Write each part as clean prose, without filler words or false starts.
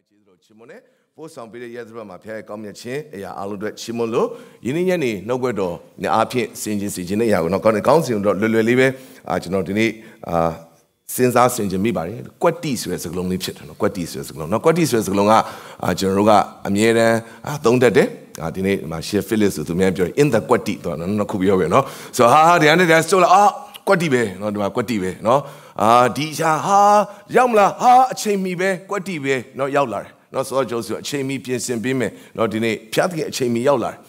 Chimone, for some period years from my pair come your chin, Alu Chimolo, Yini, no guedo, Napi, Sinjin Sijina, not going to counsel, Lululive, I do not need since I send me by quite decent as a lonely chit, quite decent as a long, not quite decent as a long, Generoga, Amiera, don't that day. I didn't my share Phyllis to me in the quite deep, no could be over, no. So, the end of that still, quite deep, not quite deep, no. Disha ha yamla ha chemi be kwati be no yauk la no so jo so chemi pin sin pi me no di nei phya thkin chemi yauk la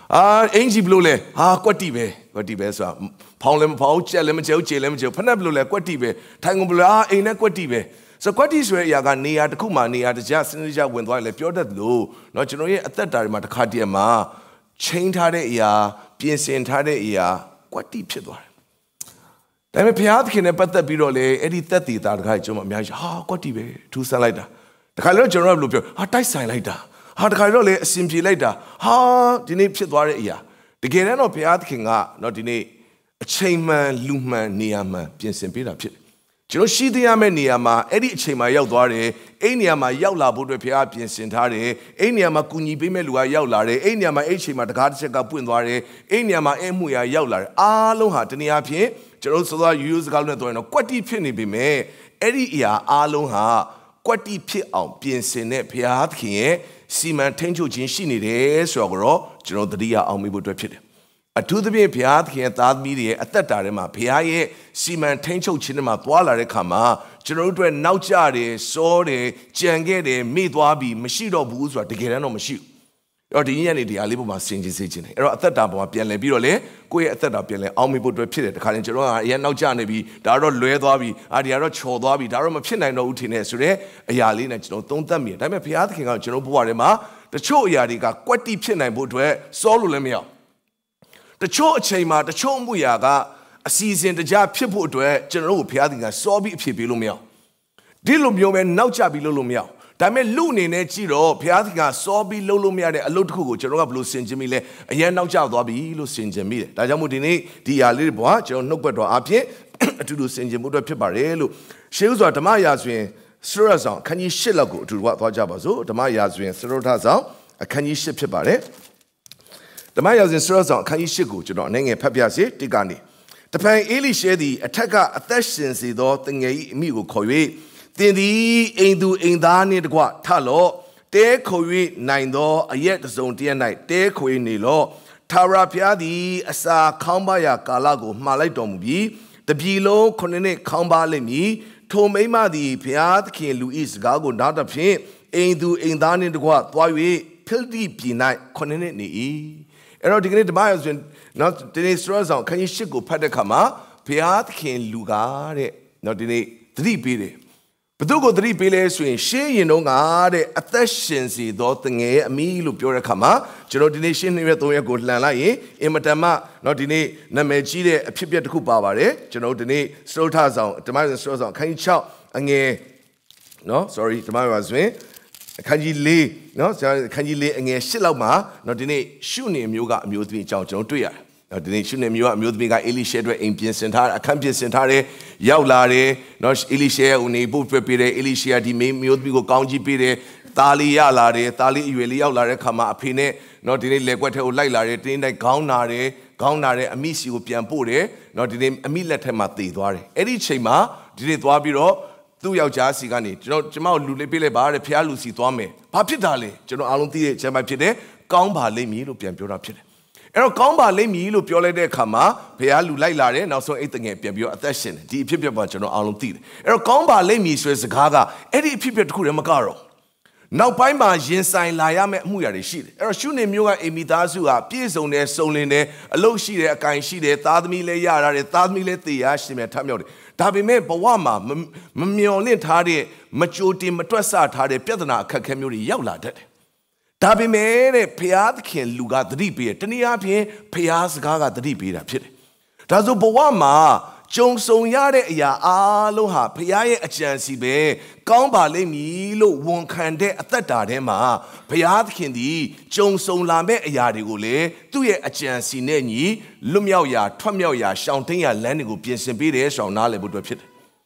ain ji blo le ha kwati be so phaung le ma phaung chet le ma chet che le ma chet phanat blo le kwati be thai ngom blo ain ne kwati be so kwati ဆိုတဲ့အရာကနေရာတစ်ခုမှနေရာတခြားစနစ်တကျဝင်သွားတယ်ပြောတတ်လို့เนาะကျွန်တော်ရဲ့အသက်တာတွေမှာတစ်ခါတည်းမှာချိန်ထားတဲ့အရာပြင်ဆင်ထားတဲ့အရာကွက်တိဖြစ်သွားတယ်ဒါပေမဲ့ဘုရားသခင်နဲ့ပတ်သက်ပြီးတော့လေအဲ့ဒီသက်တည်တာတခါကျွန်တော်အများကြီးဟာကွက်တိပဲထူးဆန်းလိုက်တာတခါလည်းကျွန်တော်ကဘယ်လိုပြောဟာတိုက်ဆိုင်လိုက်တာဟာတခါတော့လေအစင်ပြေလိုက်တာဟာဒီနေ့ဖြစ်သွားတဲ့အရာတကယ်တမ်းတော့ဘုရားသခင်ကเนาะဒီနေ့အချိန်မှန်လူမှန်နေရာမှန်ပြင်ဆင်ပေးတာဖြစ်တယ်ကျွန်တော်ရှိသေးရမယ့်နေရာမှာအဲ့ဒီအချိန်မှာရောက်သွားတယ်အဲ့နေရာမှာရောက်လာဖို့အတွက်ဘုရားပြင်ဆင်ထားတယ်အဲ့နေရာမှာကူညီပေးမဲ့လူကရောက်လာတယ်အဲ့နေရာမှာအဲ့အချိန်မှာတကားတစ်ချက်ကပွင့်သွားတယ်အဲ့နေရာမှာအဲ့မှုရာရောက်လာတယ်အားလုံးဟာတနည်းအားဖြင့်ကျွန်တော်စောစောယူစကားနဲ့ပြောရင်တော့ကွက်တိဖြစ်နေပြီမဲ့အဲ့ဒီအရာအားလုံးဟာကွက်တိဖြစ်အောင်ပြင်ဆင်တဲ့ဘုရားသခင်ရဲ့စီမံထိန်းချုပ်ခြင်းရှိနေတယ်ဆိုတော့ကျွန်တော်သတိရအောင်မိဖို့အတွက်ဖြစ်တယ်အထူးသဖြင့်ဘုရားသခင်ရဲ့သားသမီးတွေရဲ့အသက်တာထဲမှာဘုရားရဲ့စီမံထိန်းချုပ်ခြင်းတွေမှာသွားလာတဲ့အခါမှာကျွန်တော်တို့အတွက်နောက်ကျတယ်စောတယ်ကြံခဲ့တယ်မေ့သွားပြီးမရှိတော့ဘူးဆိုတာတကယ်တမ်းတော့မရှိဘူး။အဲ့တော့ဒီညနေတရားလေးပေါ်မှာဆင်ခြင်စေခြင်းတယ်။အဲ့တော့အသက်တာပေါ်မှာပြန်လည်ပြီးတော့လေကိုယ့်ရဲ့အသက်တာပြန်လည်အောင်မေ့ဖို့အတွက်ဖြစ်တယ်။တခါတည်းကျွန်တော်ကအရင်နောက်ကျနေပြီးဒါတော့လွဲသွားပြီးဒီကတော့ချော်သွားပြီးဒါတော့မဖြစ်နိုင်တော့ဘူးထင်နေဆိုတဲ့အရာလေးနဲ့ကျွန်တော်သုံးသပ်မိတယ်။ဒါပေမဲ့ဘုရားသခင်ကကျွန်တော်ဘဝထဲမှာတချို့အရာတွေကကွက်တိဖြစ်နိုင်ဖို့အတွက်စောလို့လည်းမရဘူး။တချို့အချိန်မှာတချို့မှုရာကအစီအစဉ်တကြဖြစ်ဖို့အတွက်ကျွန်တော်တို့ဘုရားသခင်ကစောပြီးအဖြစ်ပေးလို့မရဘူးဒီလိုမျိုးပဲနောက်ကျပြီးလုပ်လို့မရဘူးဒါပေမဲ့လူအနေနဲ့ကြည့်တော့ဘုရားသခင်ကစောပြီးလုပ်လို့မရတဲ့အလုပ်တစ်ခုကိုကျွန်တော်ကဘယ်လိုဆင်ခြင်မိလဲအရင်နောက်ကျသွားပြီလို့ဆင်ခြင်မိတယ်ဒါကြောင့်မို့ဒီနေ့ဒီအရာလေးတွေပေါ်ကျွန်တော်နှုတ်ပတ်တော်အဖြစ်အတူတူဆင်ခြင်မှုအတွက်ဖြစ်ပါတယ်လို့ရှေးဥစွာဓမ္မရာဇဝင်စရတ်ဆောင်အခန်းကြီး၈လောက်ကိုအတူတူသွားကြပါစို့ဓမ္မရာဇဝင်စရတ်ဆောင်အခန်းကြီး၈ဖြစ်ပါတယ်ဓမ္မရာဇဝင်စရတ်ဆောင်အခန်းကြီး၈ကိုကျွန်တော်အနေငယ်ဖတ်ပြစေတိကနေတဖန်အေလိရှဲသည်အထက်ကအသက်ရှင်စေသောတငယ်၏အမိကိုခေါ်၍သင်သည်အိမ်သူအိမ်သားနှင့်တကွထလော့တဲခုံ၍နိုင်သောအရက်တစ်စုံတရက်၌တဲခွေနေလော့ထာဝရဘုရားသည်အစာခေါင်းပါရာကာလကိုမှားလိုက်တော်မူပြီးတပြည်လုံးခုနှစ်နှစ်ခေါင်းပါလိမ့်မည်ထိုမိမသည်ဘုရားသခင်လူ၏စကားကိုနားသဖြင့်အိမ်သူအိမ်သားနှင့်တကွသွား၍ဖိလိပြည်၌ခုနှစ်နှစ်နေ၏အဲ့တော့ဒီကနေ့ဓမ္မရာဇဝင်နော်ဒီနေ့စရဆောင်ခန်းကြီး၈ကိုဖတ်တဲ့အခါမှာဘုရားသခင်လူကတဲ့နော်ဒီနေ့သတိပေးတယ်ဘသူကိုသတိပေးလဲဆိုရင်ရှေးရင်တော့ငါတဲ့အသက်ရှင်စီသောတငယ်အမိလို့ပြောတဲ့အခါမှာကျွန်တော်ဒီနေ့ရှင်းနေရ3ရက်ကိုလှန်လိုက်ရင်အင်မတန်မှနော်ဒီနေ့နာမည်ကြီးတဲ့အဖြစ်အပျက်တစ်ခုပါပါတယ်ကျွန်တော်ဒီနေ့စတုထဆောင်ဓမ္မရာဇဝင်စတုထဆောင်ခန်းကြီး6အငယ်နော် sorry ဓမ္မရာဇဝင်အခန်းကြီး၄နော်အခန်းကြီး၄အငယ်၈လောက်မှာနော်ဒီနေ့ရှုနေမျိုးကအမျိုးသမီးအကြောင်းကျွန်တော်တွေ့ရတယ်နော်ဒီနေ့ရှုနေမျိုးကအမျိုးသမီးကအေလိရှဲအတွက်အိမ်ပြင်ဆင်ထားအခန်းပြင်ဆင်ထားတယ်ရောက်လာတယ်နော်အေလိရှဲဦးနေဖို့ပြပေးတယ်အေလိရှဲကဒီမျိုးသမီးကိုကောင်းကြီးပေးတယ်သားလေးရလာတယ်သားလေးအရွယ်လေးရောက်လာတဲ့ခါမှာအဖေနဲ့နော်ဒီနေ့လက်ကွက်ထဲကိုလိုက်လာတယ်တင်းတိုင်းခေါင်းနာတယ်အမိစီကိုပြန်ပို့တယ်နော်ဒီနေ့အမိလက်ထက်မှာတည်သွားတယ်အဲ့ဒီချိန်မှာဒီနေ့သွားပြီးတော့သူ့ယောက်ျားစီကနေကျွန်မလူလေးပေးလိုက်ပါတဲ့ဖျားလူစီသွားမယ်ဘာဖြစ်တာလဲကျွန်တော်အားလုံးသိတဲ့ချက်မှဖြစ်တယ်ကောင်းပါလိမ့်မည်လို့ပြန်ပြောတာဖြစ်တယ်အဲ့တော့ကောင်းပါလိမ့်မည်လို့ပြောလိုက်တဲ့အခါမှာဖျားလူလိုက်လာတယ်နောက်ဆုံးအိတ်တငယ်ပြန်ပြီးတော့အသက်ရှင်တယ်ဒီအဖြစ်ပြပါကျွန်တော်အားလုံးသိတယ်အဲ့တော့ကောင်းပါလိမ့်မည်ဆိုတဲ့စကားကအဲ့ဒီအဖြစ်ပြတစ်ခုတည်းမကတော့နောက်ပိုင်းမှာရင်ဆိုင်လာရမယ့်အမှုရာတွေရှိတယ်အဲ့တော့ရှုနေမျိုးကအိမ်မိသားစုဟာပြည့်စုံတယ်စုံလင်တယ်အလုပ်ရှိတယ်အကင်ရှိတယ်သားသမီးလည်းရရတယ်သားသမီးလည်းတည်ရရှင်မြတ်ထမြောက်တယ်ဒါပေမဲ့ဘဝမှာမမျော်လင့်ထားတဲ့မကြိုတင်မတွက်ဆထားတဲ့ပြဿနာအခက်အခဲမျိုးတွေရောက်လာတတ်တယ်ဒါပေမဲ့တဲ့ဘုရားသခင်လူကသတိပေးတယ်တနည်းအားဖြင့်ဘုရားစကားကသတိပေးတာဖြစ်တယ်ဒါဆိုဘဝမှာကြုံဆုံရတဲ့အရာအားလုံးဟာဘုရားရဲ့အကြံစီပဲကောင်းပါလိမ့်မည်လို့ဝန်ခံတဲ့အသက်တာထဲမှာဘုရားသခင်သည်ကြုံဆုံလာမဲ့အရာတွေကိုလေသူ့ရဲ့အကြံစီနဲ့ညီလွတ်မြောက်ရာထွက်မြောက်ရာရှောင်တိန်ရာလမ်းတွေကိုပြင်ဆင်ပေးတယ်ဆိုအောင်နားလည်ဖို့အတွက်ဖြစ်တယ်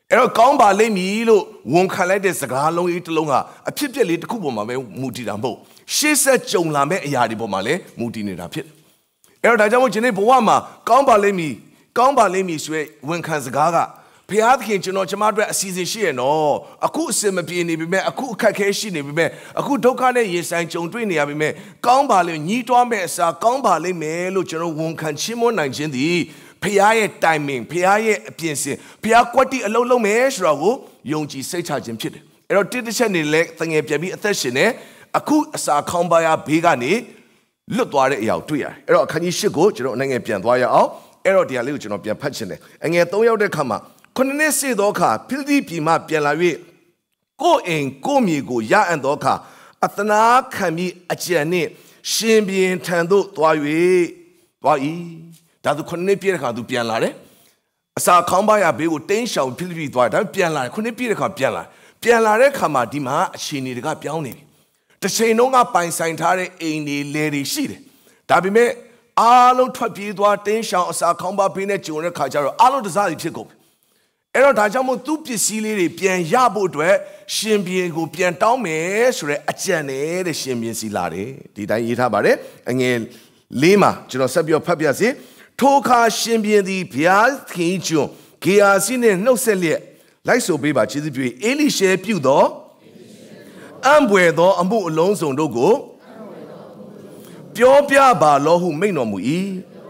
တော့ကောင်းပါလိမ့်မည်လို့ဝန်ခံလိုက်တဲ့စကားလုံးကြီးတစ်လုံးဟာအဖြစ်အပျက်လေးတစ်ခုပေါ်မှာပဲမူတည်တာမဟုတ်ရှေ့ဆက်ကြုံလာမဲ့အရာတွေပေါ်မှာလည်းမူတည်နေတာဖြစ်တယ်အဲ့တော့ဒါကြောင့်မို့ဒီနေ့ဘဝမှာကောင်းပါလိမ့်မည်ဆိုရယ်ဝန်ခံစကားကဖျားသခင်ကျွန်တော်ကျမတို့အစီအစဉ်ရှိရနော်အခုအစင်မပြေနေပြီမဲ့အခုအခက်ခဲရှိနေပြီမဲ့အခုဒုက္ခနဲ့ရင်ဆိုင်ကြုံတွေ့နေရပြီမဲ့ကောင်းပါလိမ့်ညီးတွားမဲ့အစားကောင်းပါလိမ့်မယ်လို့ကျွန်တော်ဝန်ခံချီးမွမ်းနိုင်ခြင်းသည်ဖျားရဲ့ timing ဖျားရဲ့အပြင်စင်ဖျားကွက်တီအလုံးလုံးမယ်ဆိုတော့ကိုယုံကြည်စိတ်ချခြင်းဖြစ်တယ်အဲ့တော့တစ်ချက်နေလဲတငယ်ပြပြီးအသက်ရှင်နေအခုအစာခေါင်းပါရဘေးကနေလွတ်သွားတဲ့အရာကိုတွေ့ရတယ်အဲ့တော့အခန်းကြီး၈ကိုကျွန်တော်နိုင်ငံပြန်သွားရအောင်အဲ့တော့ဒီဟာလေးကိုကျွန်တော်ပြန်ဖတ်ချင်တယ်အငယ်၃ရောက်တဲ့ခါမှာခုနှစ်စေသောအခါဖိလိပ္ပိပြည်မှပြန်လာ၍ကိုယ်အိမ်ကိုမြေကိုရအံ့သောအခါအသနာခံပြီးအကြံနှင့်ရှင်ဘုရင်ထံသို့သွား၏ဒါသူခုနှစ်ပြည့်တဲ့ခါသူပြန်လာတယ်အစာခေါင်းပါရဘေးကိုတင်းရှောင်ဖိလိပ္ပိသွားတယ်ဒါပြန်လာတယ်ခုနှစ်ပြည့်တဲ့ခါပြန်လာတဲ့ခါမှာဒီမှာအခြေအနေတွေကပြောင်းနေပြီတစ်ချိန်လုံးကပိုင်ဆိုင်ထားတဲ့အိမ်တွေလေတွေရှိတယ်ဒါပေမဲ့အားလုံးထွက်ပြေးသွားတင်းရှောင်အစာခေါင်းပါဘေးနဲ့ဂျုံတဲ့ခါကျတော့အားလုံးတစားစီဖြစ်ကုန်ပြီအဲ့တော့ဒါကြောင့်မို့သူ့ပစ္စည်းလေးတွေပြန်ရဖို့အတွက်ရှင်ဘုရင်ကိုပြန်တောင်းမယ်ဆိုတဲ့အကြံနဲ့တဲ့ရှင်ဘုရင်စီလာတယ်ဒီတိုင်းရေးထားပါတယ်အငယ်၄မှာကျွန်တော်ဆက်ပြီးဖတ်ပြစီထိုအခါရှင်ဘုရင်သည်ဘုရားခင်ကျွန်ဂေဟာစီနဲ့နှုတ်ဆက်လျက်လိုက်ဆိုပေးပါကျေးဇူးပြု၏အေလိရှဲပြုသောအံပွေသောအမှုအလုံးစုံတို့ကိုပြောပြပါလောဟုမိန့်တော်မူ၏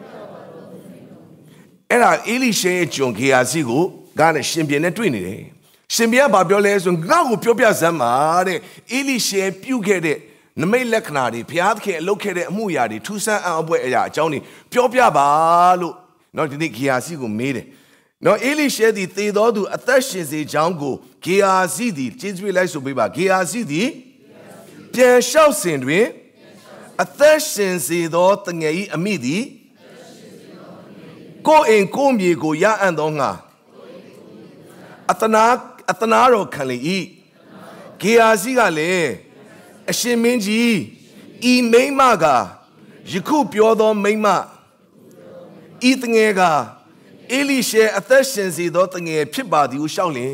အဲ့ဒါအေလိရှဲရဲ့ကျွန်ဂေဟာစီကိုကနဲ့ရှင်ဘုရင်နဲ့တွေ့နေတယ်ရှင်ဘုရားဘာပြောလဲဆိုငါ့ကိုပြောပြစမ်းပါတဲ့အေလိရှဲပြုခဲ့တဲ့နမိတ်လက္ခဏာတွေဘုရားသခင်အလုပ်ခဲ့တဲ့အမှုအရာတွေထူးဆန်းအံ့ဖွယ်အရာအကြောင်းတွေပြောပြပါလို့เนาะဒီနေ့ဂေဟာစီကိုမေးတယ်เนาะအေလိရှဲသည်သေတော်သူအသက်ရှင်စေကြောင်းကိုဂေဟာစီသည်ကျေးဇူးလိုက်ဆိုပေးပါဂေဟာစီသည်ပြန်လျှောက်စဉ်တွင်အသက်ရှင်စေသောတငယ်၏အမိသည်ကိုယ်အိမ်ကိုယ်မြေကိုရအံ့သောငါအတနာတော်ခံလေ၏ဂေဟာစီကလည်းအရှင်မင်းကြီးဤမိန်းမကယခုပြောသောမိန်းမဤတငယ်ကအေလိရှဲအသက်ရှင်စေသောတငယ်ဖြစ်ပါသည်ဟုရှောက်လင်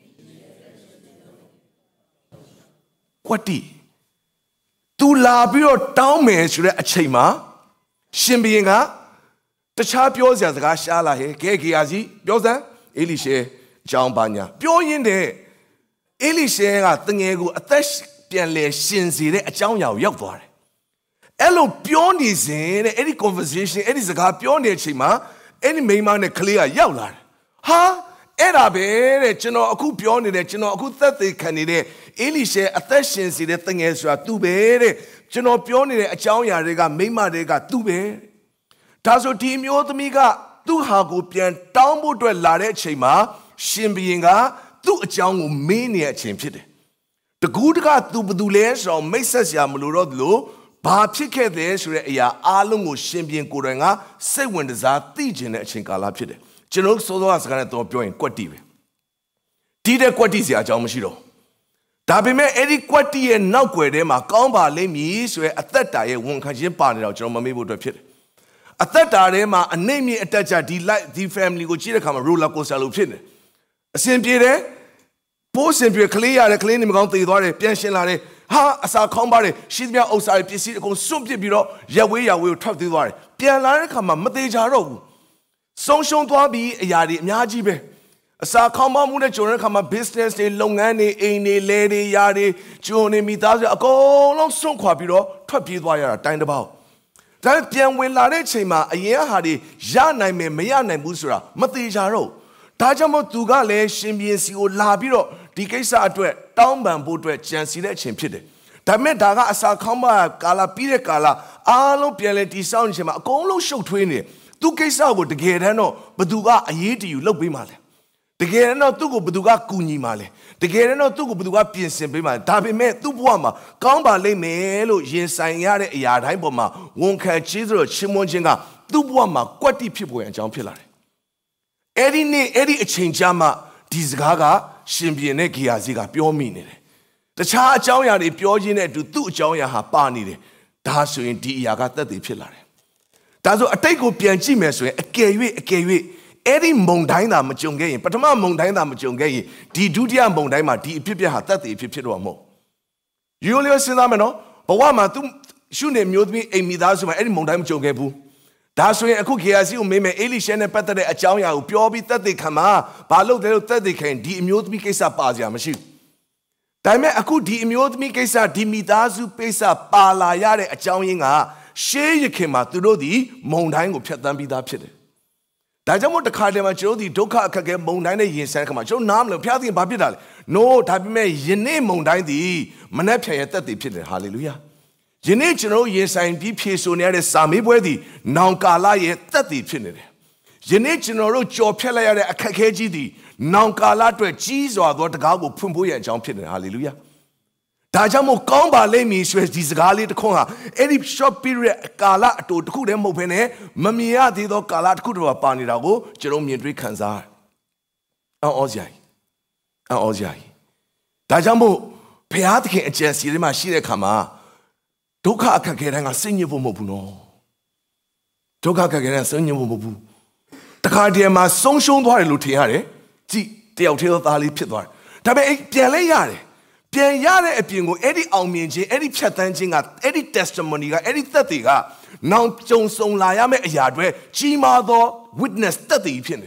ကွတ်တီသူလာပြီးတော့တောင်းမယ်ဆိုတဲ့အချိန်မှာရှင်ဘုရင်ကတခြားပြောစရာစကားရှားလာဟဲ့ဂေဟာစီပြောစမ်းအေလိရှဲအကြောင်းပါညာပြောရင်းတဲ့အေလိရှဲကတငယ်ကိုအသက်ပြန်လဲရှင်စေတဲ့အကြောင်းအရာကိုရောက်သွားတယ်အဲ့လိုပြောနေစဉ်တဲ့အဲ့ဒီ conversation အဲ့ဒီစကားပြောနေတဲ့အချိန်မှာအဲ့ဒီမိန်းမနဲ့ကလေးကရောက်လာတယ်ဟာအဲ့ဒါပဲတဲ့ကျွန်တော်အခုပြောနေတဲ့ကျွန်တော်အခုသက်သေခံနေတဲ့အေလိရှဲအသက်ရှင်စေတဲ့တငယ်ဆိုတာသူပဲတဲ့ကျွန်တော်ပြောနေတဲ့အကြောင်းအရာတွေကမိန်းမတွေကသူပဲဒါဆိုဒီမျိုးသမီးကသူ့ဟာကိုပြန်တောင်းဖို့အတွက်လာတဲ့အချိန်မှာရှင်ဘုရင်ကသူ့အကြောင်းကိုမေးနေတဲ့အချိန်ဖြစ်တယ်တကူးတကသူဘသူလဲဆိုတော့မိတ်ဆက်စရာမလိုတော့လို့ဘာဖြစ်ခဲ့တယ်ဆိုတဲ့အရာအားလုံးကိုရှင်ဘုရင်ကိုယ်တိုင်ကစိတ်ဝင်စားသိကျင်တဲ့အချိန်ကာလဖြစ်တယ်ကျွန်တော်စောစောကစကားနဲ့တော့ပြောရင်ကွက်တီပဲဒီတဲ့ကွက်တီစရာအကြောင်းမရှိတော့ဒါပေမဲ့အဲ့ဒီကွက်တီရဲ့နောက်ွယ်ထဲမှာကောင်းပါလိမ့်မည်ဆိုတဲ့အသက်တာရဲ့ဝန်ခံခြင်းပါနေတော့ကျွန်တော်မမေ့ဖို့အတွက်ဖြစ်တယ်အသက်တာထဲမှာအနေမြင့်အတက်ကြဒီ life ဒီ family ကိုကြည့်တဲ့အခါမှာ roller coaster လို့ဖြစ်နေအစဉ်ပြေတယ်ပိုးစင်ပြေကလေးရတယ်ကလေးနေမကောင်းသေသွားတယ်ပြန်ရှင်းလာတယ်ဟာအစာခေါင်းပါတယ်ရှိသမျှဥစ္စာတွေပစ္စည်းအကုန်စွန့်ပစ်ပြီးတော့ရက်ဝေးကိုထွက်သေးသွားတယ်ပြန်လာတဲ့အခါမှာမသေးကြတော့ဘူးဆုံးရှုံးသွားပြီးအရာတွေအများကြီးပဲအစာခေါင်းပါမှုနဲ့ကြုံတဲ့အခါမှာ business တွေလုပ်ငန်းတွေအိမ်တွေလဲတွေယာတွေဂျုံနေမိသားစုအကုန်လုံးစွန့်ခွာပြီးတော့ထွက်ပြေးသွားရတာတိုင်းတစ်ပေါက်ဒါပြန်ဝင်လာတဲ့အချိန်မှာအရင်ဟာတွေရနိုင်မယ်မရနိုင်ဘူးဆိုတာမသေးကြတော့ဒါကြောင့်မို့သူကလည်းရှင်ဘုရင်စီကိုလာပြီးတော့ဒီကိစ္စအတွက်တောင်းပန်ဖို့အတွက်ကြံစီတဲ့အချိန်ဖြစ်တယ်ဒါပေမဲ့ဒါကအစာခေါင်းပါကာလာပြီးတဲ့ကာလာအားလုံးပြန်လဲတီဆောင်းနေချိန်မှာအကုန်လုံးရှုပ်ထွေးနေသူကိစ္စကိုတကယ်တမ်းတော့ဘသူကအရေးတယူလုပ်ပေးမှလဲတကယ်တမ်းတော့သူ့ကိုဘသူကကူညီမှလဲတကယ်တမ်းတော့သူ့ကိုဘသူကပြင်ဆင်ပေးမှလဲဒါပေမဲ့သူ့ဘဝမှာကောင်းပါလိမ့်မယ်လို့ရင်ဆိုင်ရတဲ့အရာတိုင်းပေါ်မှာဝန်ခံခြင်းဆိုတော့ချီးမွမ်းခြင်းကသူ့ဘဝမှာကွက်တိဖြစ်ပေါ်အကြောင်းဖြစ်လာတယ်အဲ့ဒီနေ့အဲ့ဒီအချိန်ကြာမှဒီစကားကရှင်ဘုရင်နဲ့ဂေဟာစီကပြောမိနေတယ်တခြားအကြောင်းအရာတွေပြောခြင်းနဲ့အတူသူ့အကြောင်းအရာဟာပါနေတယ်ဒါဆိုရင်ဒီအရာကသက်သေဖြစ်လာတယ်ဒါဆိုအတိတ်ကိုပြန်ကြည့်မယ်ဆိုရင်အကယ်၍ Eddie Mondaina Machungain, Patama Mondaina Machungain, di Dudia Mondaima, di Pipia, that the Pipiro. Julius Sinamano, but Wama, shouldn't mute me a Midasuma, any Mondaim Jogebu. That's when a cookie as you may Elishan and Peter a Chawya, Piobi that they come out, Palo that they can de-mute me case up Pazia machine. Time I could de-mute me case up Dimidazu Pesa Pala Yare a Chawinga, she came out to know the Mondain of Petan be that pit. Dajamo the Cardamacho, the Doka Kage Mondain in San Camacho, Nam, Piati Babidal. No, Tabime, Yene Mondain the Manapia that they pit. Hallelujah. General yes, I'm deep here so near the Sami worthy, Nankala yet that the finite. General Joe Pella a Kakejidi, Nankala to a cheese or what the Gago Pumbuya jump in. Hallelujah. Tajamo Comba Lemi swears this Gali to Konga, any short period Kala to Kudem Opene, Mamia Dido Kala Kudu Panidago, Jerome Yendri Kanzar. Ozai. Tajamo Peatke and Chessima Shire Kama. Doka Kagerang a senior Mobuno. Doka Kagerang senior Mobu. The Cardiama Song Shon Dwar Lutiare, the Hotel Ali Pitwar. Tabe Pialayare. Piayare a pingo, any Alminji, any Chatanjing at any testimony, any 30. Now Jones Song Layame a yardware, Chimado witness 30 pin.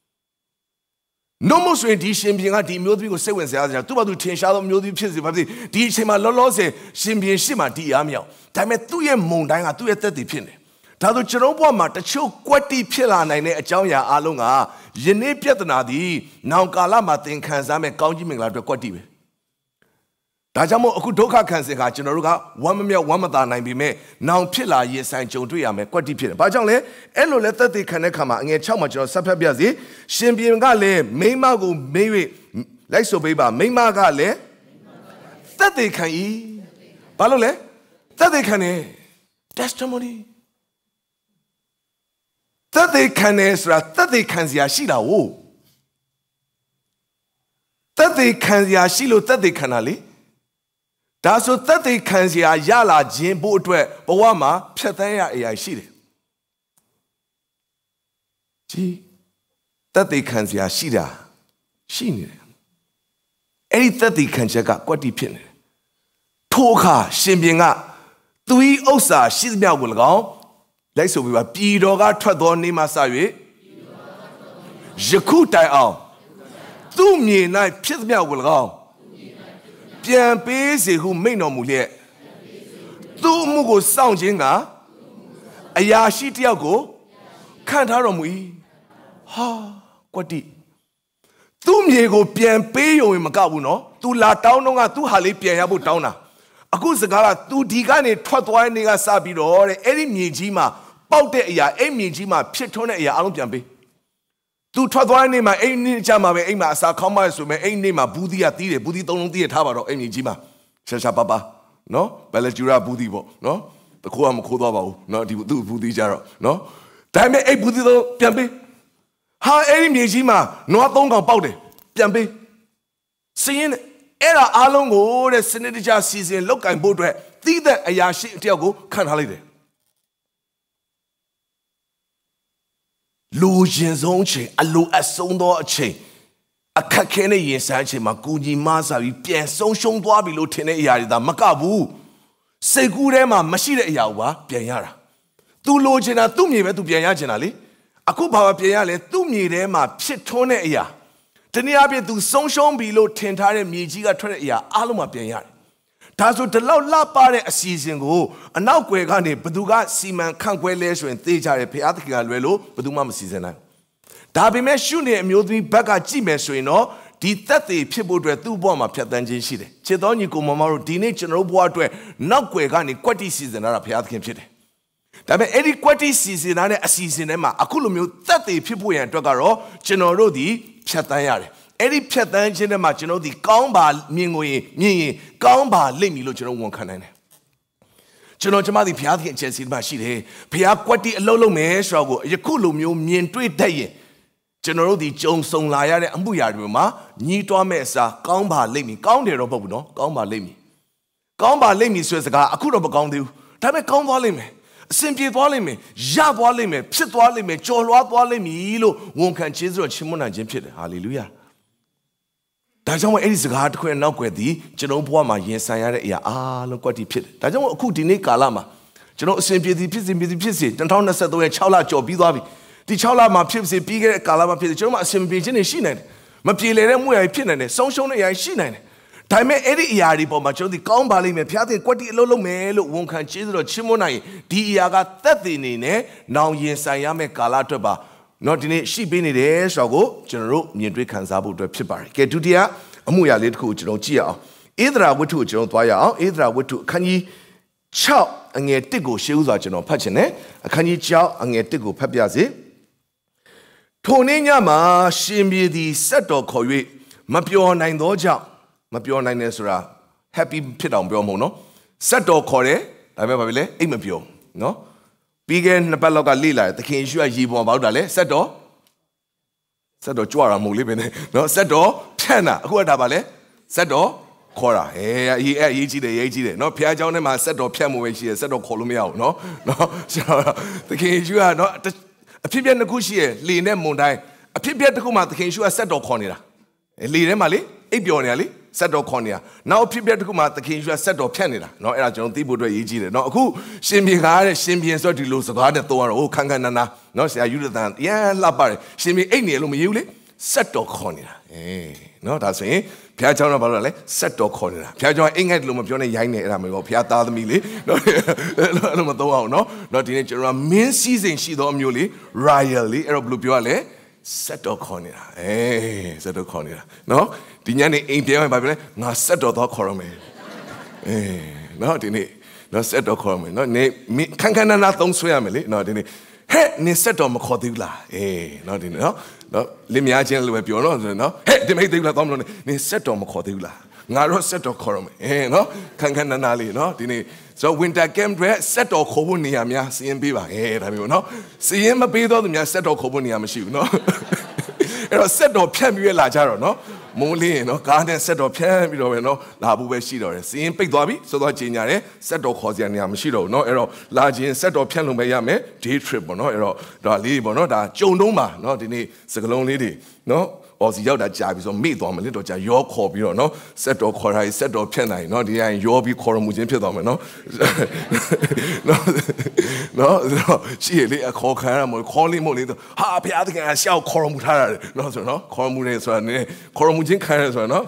No more rendition being a demute say when they are to 10 shadow music pieces, but the Shima Lolose, Shimbi Shima Diamio. Time at 2 year Mondang at 2 year 30 pin. Tado Cheroboma, the show quati pilla and a Jaya Alunga, Yene Piatanadi, now Kalama think Kanzame County Mingla to Quative. Tajamo Okudoka Kanzeka, Generuga, 1 million 1 be me, now Pilla, yes, and Joduame, Quati Pilla. Bajole, Elo letter the Kanekama, and a Chamacho, Sapabiazi, Shimbiangale, Maymago, maybe, like so baby, Maymagale, that they can eat. Palole, that they can eat. Testimony. That they can Ezra, that they can Yashida, oh. That they can Yashilo, that they can Ali. That's what that they can see a Yala Jimbo to Bawama, Petaya Yashide. Gee, that they can see a Shida. She knew. Any that they can check out what depend. Toka, Shimbinga, 3 Osa, she's me will go. Like so we were Pidoga, Tradon, Nimasawi. Jakutai out. 2 me night, Pismia will go. Bien busy who may no mulia. 2 Mugo sounding a Yashi Tiago can't harm we. Ha, what did 2 me go bien pay you in Magabuno, 2 la townonga, 2 hali piabu towna. Akuzagara, 2 digani, Twatwa nigga sabido, or any mijima, Boute ya, a mijima, Pitona ya Alumpiambe. 2 Twatwa name my aim Jama, aim as a commerce with my aim name a Budia Tia, Budi don't dear Tabaro, any Jima. Shasha Papa, no? Belajura Budibo, no? The Kuam Kodabo, no, do Budi Jaro, no? Time a Budido, Piambe. How any Mijima, no don't about it, Piambe. Seeing Era Alongo, the Senator season, look and boat where Thither a Yashi Tiago can't holiday. Lucian's own chain, a low as so no chain. A Kakene Yesachi, Makuji Masa, Pierre, so shown Wabi Lieutenant Yarida, Macabu. Segurema, Mashira Yawa, Pianyara. 2 Logina, 2 me to Pianjanali. Akuba Piale, 2 me rema, Pitone ya. Teniabe to Sonshon below 10 times Mijiga Trea, Aluma Pianyar. Tazo the la pare a season go, and now Quegani, Paduga, Seaman, Canqueles, and Theja, Piatica, Relo, Padumam season. Tabi Meshuni and Mudi Baga Jimesuino, did 30 people to 2 bomber Piatanjin City. Chedonico Momoro, Dine, General Boatware, now Quegani, Quati season, or a Piatkin City. Tabe any Quati season, and a season, Emma, Akulumu, 30 people and Togaro, General di Piatayare. Any Piatan Genamachino, the Gamba Mingui, Gamba Lemi Luchino won't canane. Chinojamadi Piat Jessie Machine, Piaquati Lolo Mesrago, Yakulum, Mien Tweet Day. General the Jones Song Liar and Buyaruma, Nito Mesa, Gamba Lemi, Gounded Robono, Gamba Lemi. Gamba Lemi says the guy, I could have gone to Tabe Gamba Lemi. Simply Walime, Yab Walime, Pit Walime, Jolwa Walime, won't can chase or Chimona Jimpit. Hallelujah. That's how it is hard to knock with thee, Genobuama, yes, I look what he pit. That's how could in Kalama. Geno simply the pissy, and Tona said the way Chala Joe Bidavi. The Chala, my pips, a bigger Kalama pit, Joma simply in a shinen. Mapile, where I pin and so shown a shinen. Time Eddie Yari Bomacho, the Combali, me Piati, Quati Lolo Melo, won't can chase or Chimonai, Diaga 13 now yes, I am a Calataba. Not in it, she been in the air, shall go, General, Nidri Kansabu to Pipar. Get to dia, Amuya lit coach, no chia. Either I would to General Toya, either I would to Kanyi Chow and get Tigo shoes or General Pachene, a Kanyi Chow and get Tigo Papiazi. Tony Yama, Shimbi the Seto Koi, Mapio 9 doja, Mapio 9 Esra, happy pit on Biomono, Seto Kore, I remember, Imapio, no? Begin the Baloga Lila, the king you are Yibo about Dale, Seto Juara Mulibene, no, Seto, Tana, who are Dabale, Seto, Cora, eh, no, Pia Jonema, Seto, Piamu, Seto Columia, no, the king you are not a Pibia Nakushi, Line Mundai, a Pibia Kuma, the king you are Seto Cornera, Line Mali, Ebionelli. Seto Cornia. Now people to come out the king you are Seto Canada. No, I don't think would eat. No, who Shimmy Gare, Shimmy and Soti Lose, God, the Thor, oh, Kanganana. No, say you than, yeah, Labari. Shimmy Any Lumuli, Seto Cornia. Eh, no, that's it. Piajon about Seto Cornia. Piajon Inget Lumapione Yang, Ramo, Piata the Mili. No, not in a mean season, she don't muli, Riley, Aero Blue Piole. Seto Cornia. Eh, Seto Cornia. No? Dinyani ain't there, Bible, not settle the corome. Eh, not in it, not settle corome, not name me, can't don't swear me, not in it. Hey, ni settle Macodilla, eh, not in it, no, let me ask you a little bit, no, hey, they make the Domino, ni settle Macodilla, Naro settle corome, eh, no, cancanali, no, didn't so winter came dress, settle Cobunia, Mia, see him be like, eh, I mean, no, see him a bit of the settle Cobunia machine, no. It was settle Pamela Lajaro, no. Molly, no, garden set of pen, no, Labu Shido, seeing Big Dobby, so that Ginia, set of Cosiania Shido, no error, large in set of piano mayame, day trip, no error, da libo, no, da Joe Noma, no, the Sagalon lady, no, or the other job is on me, Dom, a little jar, your corp, no, set of Corai, set of penai, no, the end, your be Coramujin Pidom, no, she a call caram, calling money, ha, Piatic, I shall Coramutar, no, Coramunes, Coramujin carriers, no,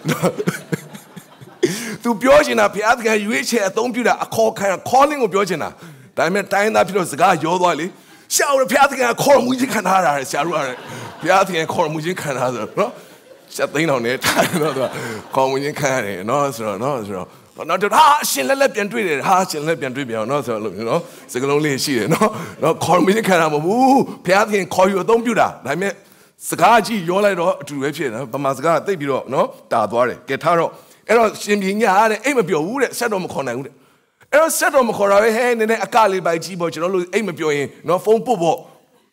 to Biogina, Piatic, you reach here, don't do that, a call calling of Biogina. Diamond time up to the guy, your lolly. Shall Piatic and Coramujin Canara, shall Piatic and Coramujin Canada, no? Something on it, Coramujin carry, no, but not that she let them do it, she let them do it, no, you know, second only she, no, Coramujin Canama, Piatic and call you, don't do that. I mean, Sagaji, you're like to repeat, but Masga, they be no, Dadware, Getaro, Error, Shimmy, aim of your wood, set on Conan. Error, set on Cora, hand in a Kali by Gibo, aim of your no phone popo.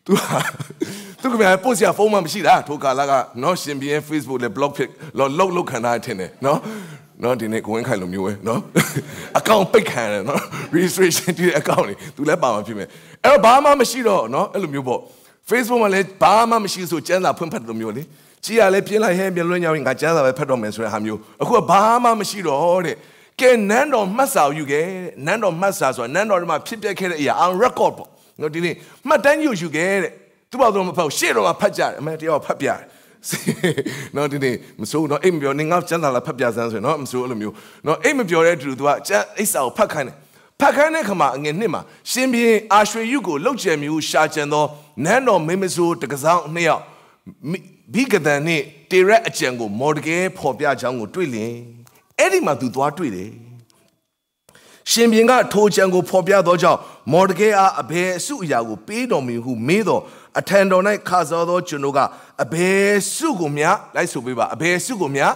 Took me a pussy a phone machine, took a laga, no Shimmy and Facebook, the blog pick, look and I ten, no, not in a going kind of new, no, account pick hand, no, registration to the account, to let Bama female. Error, Bama machine, no, Elumubo. Facebook let Bama machines to Jella Pumpet the Mule. Chia let Pila Ham Belonia in Gajala Pedomans will have you. A Bama machine or can Nando Massa you get Nando Massas or Nando my people on record. No delay. Matan you get it. 2 hours about shit or a pajar, a matter of papia. No delay. So no aim your ning of Janala papias answer, no, I'm so you. No aim of your head to do it's our pacan. Pakane kama ngenima shimbi ashwe yugo loche mi shachendo nano mimisu tekazang nea bigger ni tire achengo morge popia jango twilling Eddie matu dwa twile shimbi nga to jango popia doja morge a be su yago pedo mi who medo attend on night kazado junuga a be sugumia like subiba a be sugumia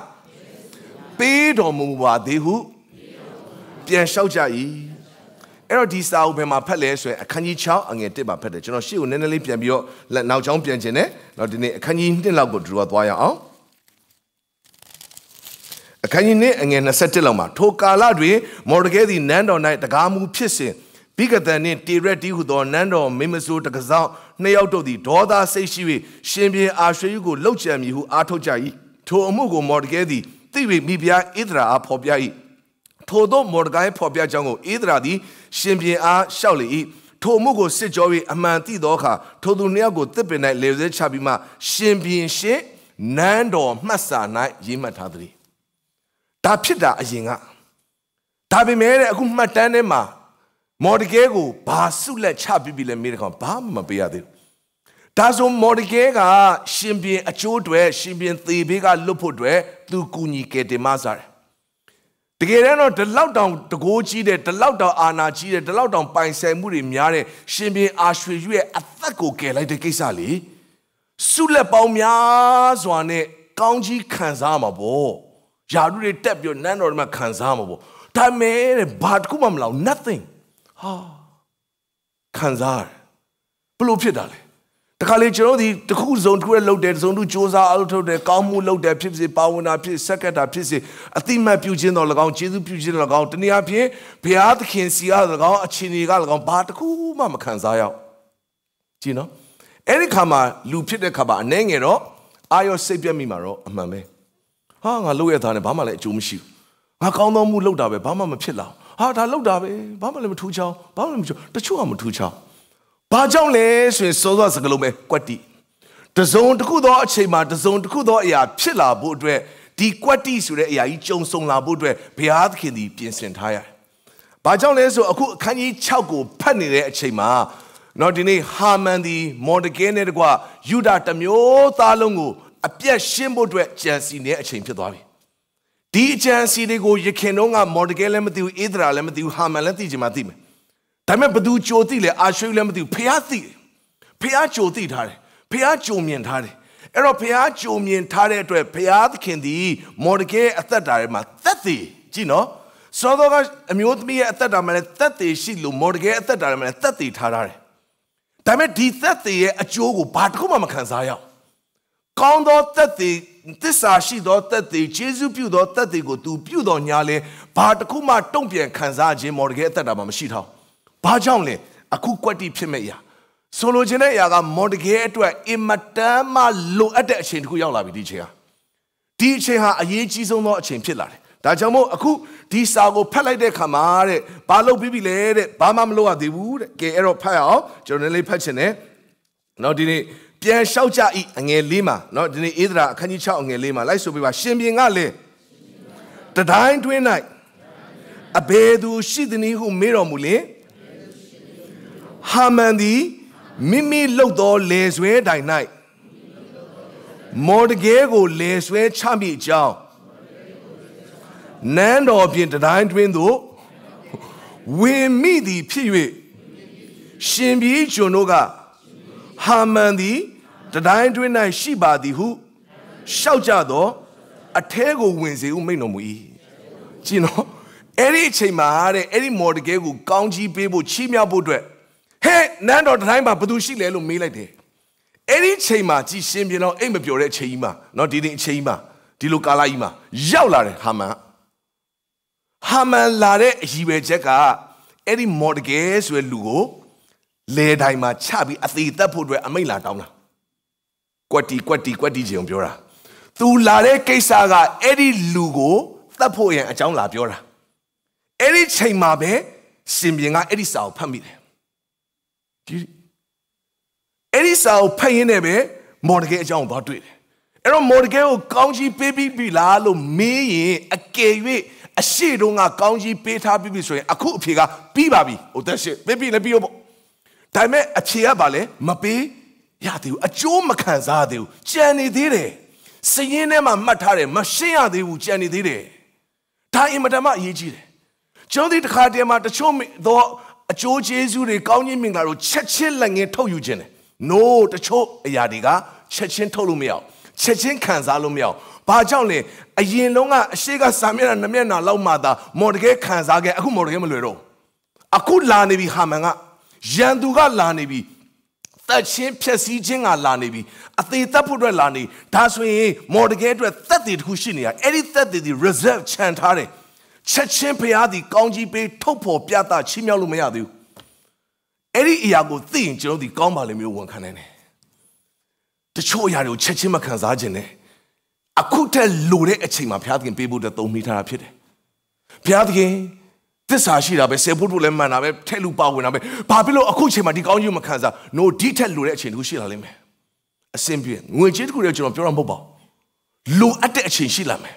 pedo muwa de who bien shauja Error this out when my palace, a canny chow and get my pedage. No, she will never leave you. Let now jump in, not in a canny lago drew a wire out. A canny and a settlema. Toka ladri, mortgage the nando night, the gamu pissing. Bigatan Tireti who do Nando, Mimisu, Takazao, Neoto, the Doda Seishiwi, Shimbie, Ashayugo, Locham, who Atojai, Tomugo Morgedi, Tiwi, Mibia, Idra, Popiai, Todo Morgai, Popia Jango, Idra, di, Shimbie, Shauli, Tomugo, Sijowi, Amanti Doka, Todo Neago, Tipina, Leve Chabima, Shimbie, She, Nando, Massa, Night, Yimatadri. Tapida, Yinga. Tabi mere, Akumatanema. Mordegego, Basula Chabibile Miracle, Bama Beade. Tazo Mordegega, Shimbi, a chodre, Shimbian Thibiga, Lupodre, Tukuni Kete Mazar. The Gerano, the lockdown, the Goji, the lockdown Anachi, the lockdown Pine Samuri Miare, Shimbi Ashwe, a Thako, like the Kesali. Sula Baumia, Zwane, Kanji Kanzama Bo. Jadu tap your Nanorma Kanzama Bo. Tame, Badkumam Lao, nothing. Kanzar. Blue Pidale. The college, the cool zone to a loaded zone to Josa Alto, the Kamu loaded Pipsy, Pawuna, Second, Pissy, a theme my Pugin or Lagon, Chizu Pugin or Lagon, Niapie, Piat, Kinsia, Lagon, a Chini Galgon, Bataku, Mamma Kanzaya. Gino? Any kama, Lupita Kaba, Nangero, Ayo Sapia Mimaro, Mame. Ah, Louis Tane, Bama let Jumshi. I can't no more load up, Bama Pilla. Ah, I looked up, Bama Tucha, Bama, the Chuam Tucha. Bajong Les, when Soda Sagalobe, Quati. The zone to Kudo, Chema, the zone to Kudo, ya, Pilla, Budre, the Quati, ya, Ichon Song La Budre, Piat Kindi, Pincent Higher. Bajong Les, can ye chauko, Penny, Chema, not in a Hamandi, Mordegane, Yuda Tamio, Talongo, a Pia Shimbo, Jansi near a change of Dobby. DJ CD go ye kenonga Mordegale Matthew Idra Lematu Hamalati Jimatim. Time Badu Chotile, Ashu Lematu Piati. Piacho Titare, Piacho Mientare. Ero Piacho Mientare to a Piat Kendi, Mordecai at that time, 30. Gino? So the amuse me at that time at 30, Shilu, Mordecai at that time at 30 Tarare. Time at D30 a Jogo, Batkuma Kanzaya. Condo 30. This are she dot that the Jesu Pew dot that they go to Pew don Yale, Partakuma Tompian Kanzaji Morgeta Damashita. Bajonle, a kukwati Pimeya. Solo Geneaga Morgeta Imatama low at that chain who yell like DJ. DJ ha a ye cheese on not chain pillar. Dajamo Aku, Disago Palade Camare, Balo Bibile, Bamam Loa de Wood, Gay Aero Pile, Journally Pachene. No did Pierre Shaucha and Lima, not the Idra, can you chow on Lima, like so we were shimming alley. The dying to a night. A bedu shidini who mirror mule. Hamandi, Mimi Lodo leswe die night. Mordegego leswe chami chow. Nando being the dying window. We meet the period. Shimbi Jonoga. Hamandi. The dying to a night, Shiba the who shout jado a tego wins you may no me. Gino, any chamare, any more the gegu, Ganji Bibu, Chimia Budre. Hey, Nando time, but Budushi Lelo me like day. Any chama, Chim, you know, aim of your chima, not didn't chima, Dilukalaima, Yaulare, Hama. Hama Lare, he will check out any more the gas will lugo, lay daima chabi at the Pudre, a maila down. Quati Jimbura. Tu Lare Kesaga, Eddie Lugo, the poem at John Labiora. Eddie Chamabe, Simbinga Eddie Sao Pamide. Eddie Sao Payanebe, Mordecai John Badwit. Ero Mordecai, Ganji baby Bilalo, me, a gay, a shadonga Ganji beta baby, a cool pigger, Bibabi, or that shit, baby, the Biobo. Time a chia bale, Mapi. Yadu, a Joe Macanzadu, Jenny did it. Saying them a matare, Machia de Jenny did it. Time Madama Yiji. Jody the Cardiama, the show me, though a Joe Jesu, the Gauni Mingaro, Chechin Lang told you, Jenny. No, the Cho Yadiga, Chechin Tolumio, Chechin Kanzalumio. Bajonle, a yin longa, Shiga Samir and the Mena Lomada, Mordecai Kanzaga, Akumorgamero. A good lanibi hamanga, Janduga lanibi. That ship Chessijing a lanibi, a theta pudra lani, that's way Mordecai 30 Hushinia, any 30 the reserve chantare. Chechin Piadi, Ganji Bay, Topo, Piata, Chimialumeadu. Eddie Iago thing, you know, the Gombalimi one cannon. The Choyaro Chechima Kanzajene. I could tell Lure a chima Piatkin people that don't meet her up here. Piatkin, this Ashira, Sebutu man, I tell you about when I Pablo Akuchima, the Gonyu Makanza, no detailed Lurechin, who she lame. A simple, which it could have your mobile. Look at the Chinchilame.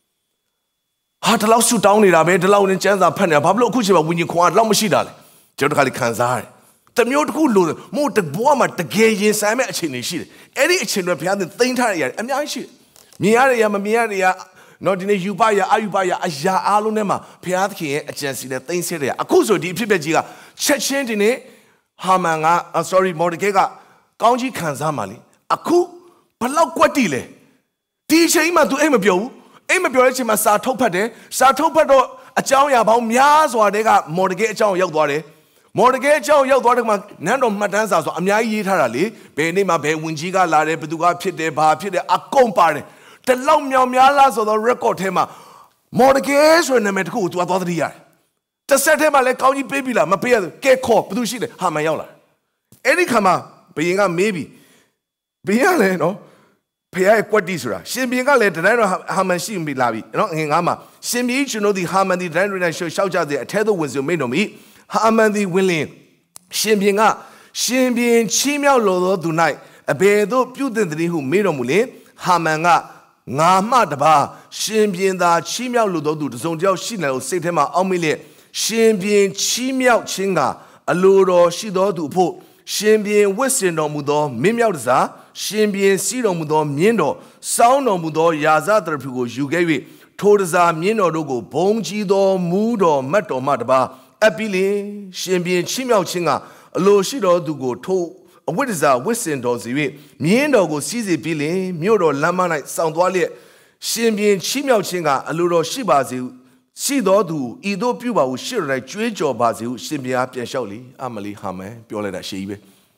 Heart allows you down in a bed alone in Chanza Penna, Pablo Kuchima when you quite Lamashidal. Jodakali Kanzar. The mute good more the Boama, the gay yes, I'm a chin. Any chin repair the thing tire, and I shit. Miaria, not in a Ubaya, Ayubaya, Aja Alunema, Piatki, a chance the things here. Akuso di Pibegia, Chechendine, Hamanga, sorry, Mordekega, Ganji Kanzamali, Aku, Palau Quatile. DJ Ima to Emabio, Emabio, Satopado, a chow about Mias or they got Mordekage on Yogware. Mordekage on Yogware, Nando Matanza, Amia Yitarali, Benima Be Winjiga, Lare, Peduga, Pide, Pide, a compare. The long Mialas of the record hema. Mordekage when I met who to about the year. The set him like County Babila, Mapia, get caught, Pudushi, Hamayola. Any kama, being a maybe. Being no. Pay what this ra. Shimbiga let the Haman Shimbi Lavi, not Hingama. Shimbi, you know the Haman the Dandrin show shout out the tether was your maid of me. Haman the willing. Shimbinga, Shimbin, Chimia Lodo tonight. A bedo putently who made a mule. Hamanga, Nama the bar. Shimbin the Chimia Lodo to the Zonjao Shino, Setema Omile. Shimbin, Chimia Chinga, a Luro Shido to po. Shimbin Western Mudo, Mimiaza. Shimbien Siro Mudo Miendo, Sound of Mudo, Yazatra Pugo, you gave it, Todaza Mieno Logo, Bongido, Mudo, Mato Madaba, Apili, Shimbien Chimao Chinga, Lo Shido Dugo, To, what is that? Western Dozi, Miendo go Sizi Billy, Muro Lamanite, Sound Wally, Shimbien Chimao Chinga, Aluro Shibazi, Sido do, Ido Puba, who share like Jujo Basil, Shimbia Piasholi, Amali Hame, Piola Shibe.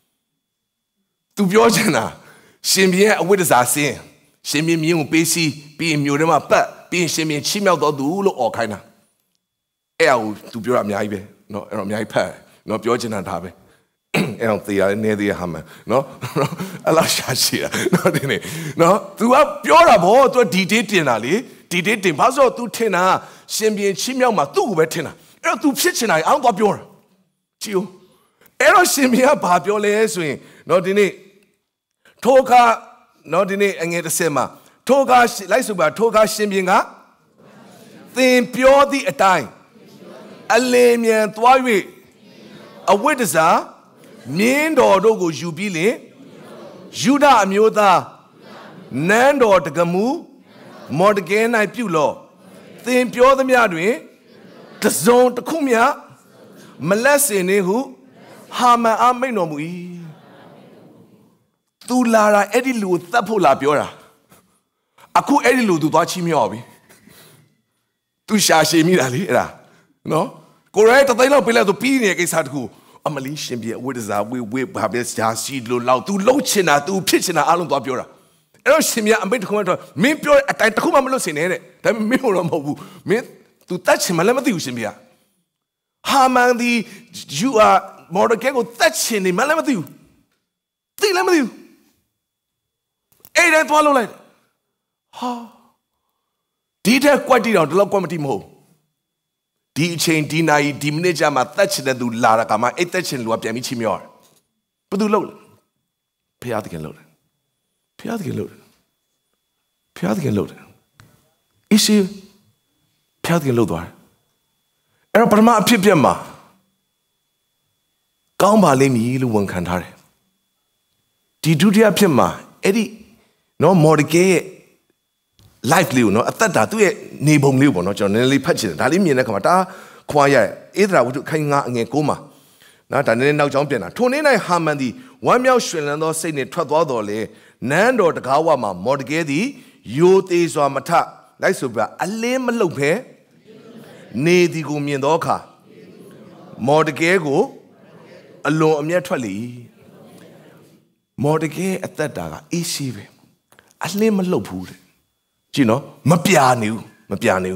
To Biojana. Shimbia, what is I saying? Shimmy Mew Basi, being Murima, but being Shimmy Chimel do or kinda. El to Bura Miabe, no, Miape, no Biojana Tabe. El the near the hammer, no, Alasha, not in it. No, to up Purabo to Diditinali, Diditin Paso to Tina, Shimby Chimel Matu Betina, El to Pitchin, I out of your. Chiu. Ero Shimbia Papiole swing, not in it. Toga, not in it, and get the sema. Toga, Lysuba, Toga Shimbinga. Then pure the a time. A lamian twawi. A witnessa. Miendo dogo jubile. Juda amuda. Nando the gamu. Morgan I pulo. Then pure the miadwe. The zone the kumia. Malasse who. Hama amenomui. Tu Lara Edilu Tapula Biora. Aku Edilu to watch me obi. Tu shashi miralira. No? Correct, I know Pilla to Pini against Hadku. A Malaysian beer, what is that? We whip Habes Jasi low to Lochina to Pitchina Alum Biora. Ero Simia, I'm going to come to me pure at Takumamos in it. Then Miromo, me to touch him, Malamatu Simbia. Haman the you are more the kego touching him, Malamatu. Tilamatu. That follow like ha. Dita quite out the love committee mo. D chain deny diminisha ma touch the do Lara Kama, a touch and Luap Yamichimior. But do load. Piatkin load. Piatkin load. Piatkin load. Issue Piatkin load. Aeroparma Pipiama. Gamba lemi one cantare. Did you dear Pima, Eddie? No more gay life liu, no, at that to a neighbor liu, no, generally patches, Dalimina Kamata, quiet, either would Kanga and Goma. Not an end now jumping. Tonina Hamandi, 1 meal Shriland saying it Tradwale, Nando the Kawama, Morgedi, Yote so Mata, like Super, a lame lope, Nedi Gumiandoka, Morgego, a low mutually. Morgay at that daga, easy. I lame a low pool. You know, Mapianu.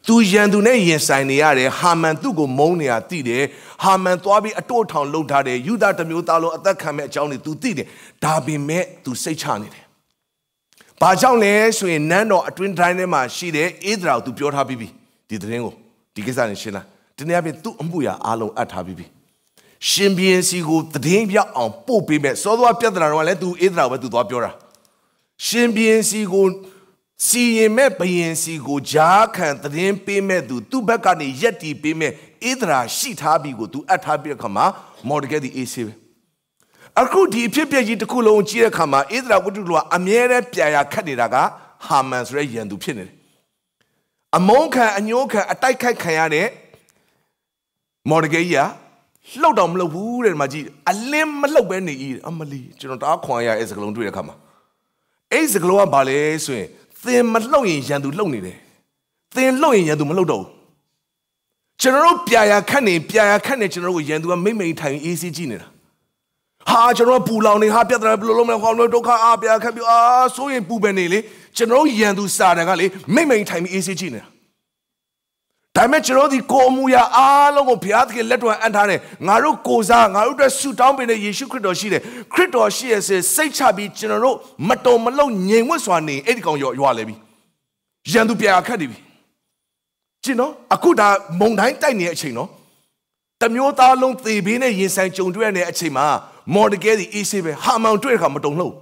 သူရန်သူနဲ့ရင်ဆိုင်နေရတယ်ဟာမန်သူ့ကိုမုန်းနေရသိတယ်ဟာမန်သွားပြီးအတော့ထောင်လှုပ်ထားတယ်ယူဒတစ်မျိုးသားလုံးအသက်ခံမဲ့အကြောင်းတွေ तू သိတယ်ဒါပေမဲ့ तू စိတ်ချနေတယ်ဘာကြောင့်လဲဆိုရင်နန်းတော်အတွင်းတိုင်းထဲမှာရှိတဲ့ဣသရာကို तू ပြောထားပြီးပြီဒီသတင်းကိုဒီကိစ္စနဲ့ရှင်းလားဒီနေ့အပြင် तू အမှုရာအားလုံးအပ်ထားပြီးပြီရှင်ဘီရင်စီကိုသတင်းပြအောင်ပို့ပေးမဲ့စောသွားပြဿနာတော့လည်း तू ဣသရာကိုပဲ तू သွားပြောတာရှင်ဘီရင်စီကိုစီရင်မဲ့ဘယင်စီကိုဂျားခံသတင်းပေးမဲ့သူဘက်ကနေရက်တီပေးမဲ့ဣသရာရှိထားပြီးကို तू အပ်ထားပြီးတဲ့ခါမှာမော်ဒကဲဒီအေးဆေးပဲအခုဒီအဖြစ်ပြက်ကြီးတစ်ခုလုံးကြည့်တဲ့အခါမှာဣသရာဝတ္ထုတော်ကအမြဲတမ်းပြရာခတ်နေတာကဟာမန်ဆိုတဲ့ရန်သူဖြစ်နေတယ်အမုန်းခံအညှိုးခံအတိုက်ခိုက်ခံရတဲ့မော်ဒကဲကြီးကလှုပ်တော့မလှုပ်ဘူးတဲ့မှာကြည့်အလင်းမလှုပ်ပဲနေ၏အမလီကျွန်တော်တအားခွန်ရရဲ့စကလုံးတွေ့တဲ့အခါမှာအဲ့စကလုံးကဘာလဲဆိုရင်သင်မလှုပ်ရင်ရန်သူလှုပ်နေတယ်သင်လှုပ်ရင်ရန်သူမလှုပ်တော့ဘူးကျွန်တော်တို့ပြရာခတ်နေကျွန်တော်တို့ကိုရန်သူကမိမ့်မိန်ထိုင်အေးဆေးကြည့်နေတာဟာကျွန်တော်ပူလောင်နေဟာပြဿနာဘယ်လိုလုပ်မလဲဟောလို့ဒုက္ခအားပြခတ်ပြီးဆိုရင်ပူပယ်နေလေကျွန်တော်ရန်သူစာတန်ကလေမိမ့်မိန်ထိုင်ပြီးအေးဆေးကြည့်နေတာဒါပေမဲ့ကျွန်တော်ဒီကိုအမှုရာအားလုံးကိုဘုရားသခင်လက်တော်အပ်ထားတယ်ငါတို့ကိုစားငါတို့အတွက်ဆုတောင်းပေးတဲ့ယေရှုခရစ်တော်ရှိတယ်ခရစ်တော်ရှိရဲ့စိတ်ချပြီးကျွန်တော်တို့မတုံမလုံငြိမ်ဝှက်စွာနေအဲ့ဒီကောင်ရွာလဲပြီရန်သူပြာခတ်နေပြီကျင်နော်အခုဒါမုံတိုင်းတိုက်နေတဲ့အချိန်နော်တမျိုးသားလုံးသေဘေးနဲ့ရင်ဆိုင်ကြုံတွေ့ရတဲ့အချိန်မှာမော်ဒကဲဒီအေးဆေးပဲဟာမောင်တွေ့တဲ့ခါမတုံလှုပ်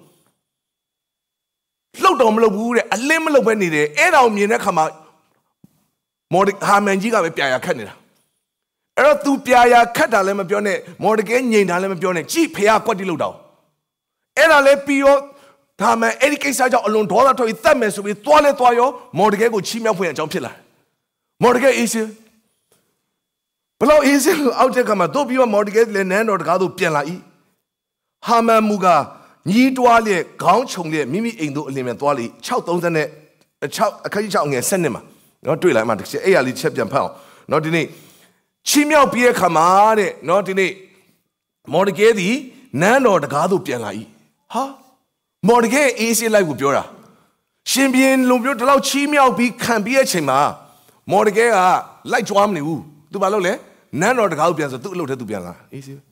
တော့မလှုပ်ဘူးတဲ့အလင်းမလှုပ်ပဲနေတယ်အဲ့ဒါကိုမြင်တဲ့ခါမှာမော်ဒဟာမန်ကြီးကပဲပြာခတ်နေတာအဲ့တော့ तू ပြာခတ်တာလည်းမပြောနဲ့မော်ဒကဲငြိမ်တာလည်းမပြောနဲ့ကြည့်ဖះကွက်တိလို့တောင်းအဲ့ဒါလည်းပြီးရောဒါမှအဲ့ဒီကိစ္စကြောင့်အလွန်ဒေါသထွက်ပြီးတတ်မယ်ဆိုပြီးသွားလဲသွားရောမော်ဒကဲကိုချီးမြှောက်ဖွယ်အကြောင်းဖြစ်လာမော်ဒကဲအေးဆေးဘလို့အေးဆေးအောက်တဲ့ကမှာတို့ပြီးတော့မော်ဒကဲလည်းနန်းတော်တကားတို့ပြန်လာ၏ဟာမန်မူကညီးတွားလျက်ခေါင်းခြုံလျက်မိမိအိမ်တို့အလင်းမြန်သွားလေ6:30နဲ့6အခန်းကြီး6ငယ်7နှစ်မှာနော်တွေ့လိုက်မှတစ်ချက်အဲ့ရလေးချက်ပြန်ဖတ်အောင်နော်ဒီနေ့ချီးမြှောက်ပြီးတဲ့ခါမှာတဲ့နော်ဒီနေ့မော်ဒကဲသည်နန်းတော်တကားသို့ပြန်လာ၏ဟာမော်ဒကဲအေးဆေးလိုက်ကိုပြောတာရှင်ဘီရင်လုံပြောဒီလောက်ချီးမြှောက်ပြီးခံပြီးတဲ့အချိန်မှာမော်ဒကဲကလိုက်ကြွားမနေဘူးသူဘာလုပ်လဲနန်းတော်တကားကိုပြန်ဆိုသူ့အလုပ်ထဲသူပြန်လာအေးဆေး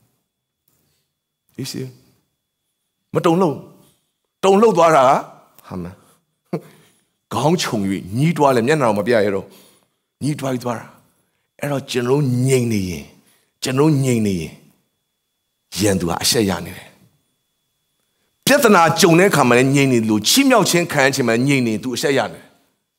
မတုံလှုပ်သွားတာဟာမခေါင်းခြုံ၍ညီးတွားလဲမျက်နှာတော့မပြရတော့ညီးတွားပြီးသွားတာအဲ့တော့ကျွန်တော်ငြိမ်နေရင်ရန်သူကအဆက်ရနေတယ်ပြဿနာကြုံတဲ့အခါမှာလည်းငြိမ်နေလို့ချီးမြှောက်ခြင်းခံရခြင်းမှာငြိမ်နေသူအဆက်ရနေတယ်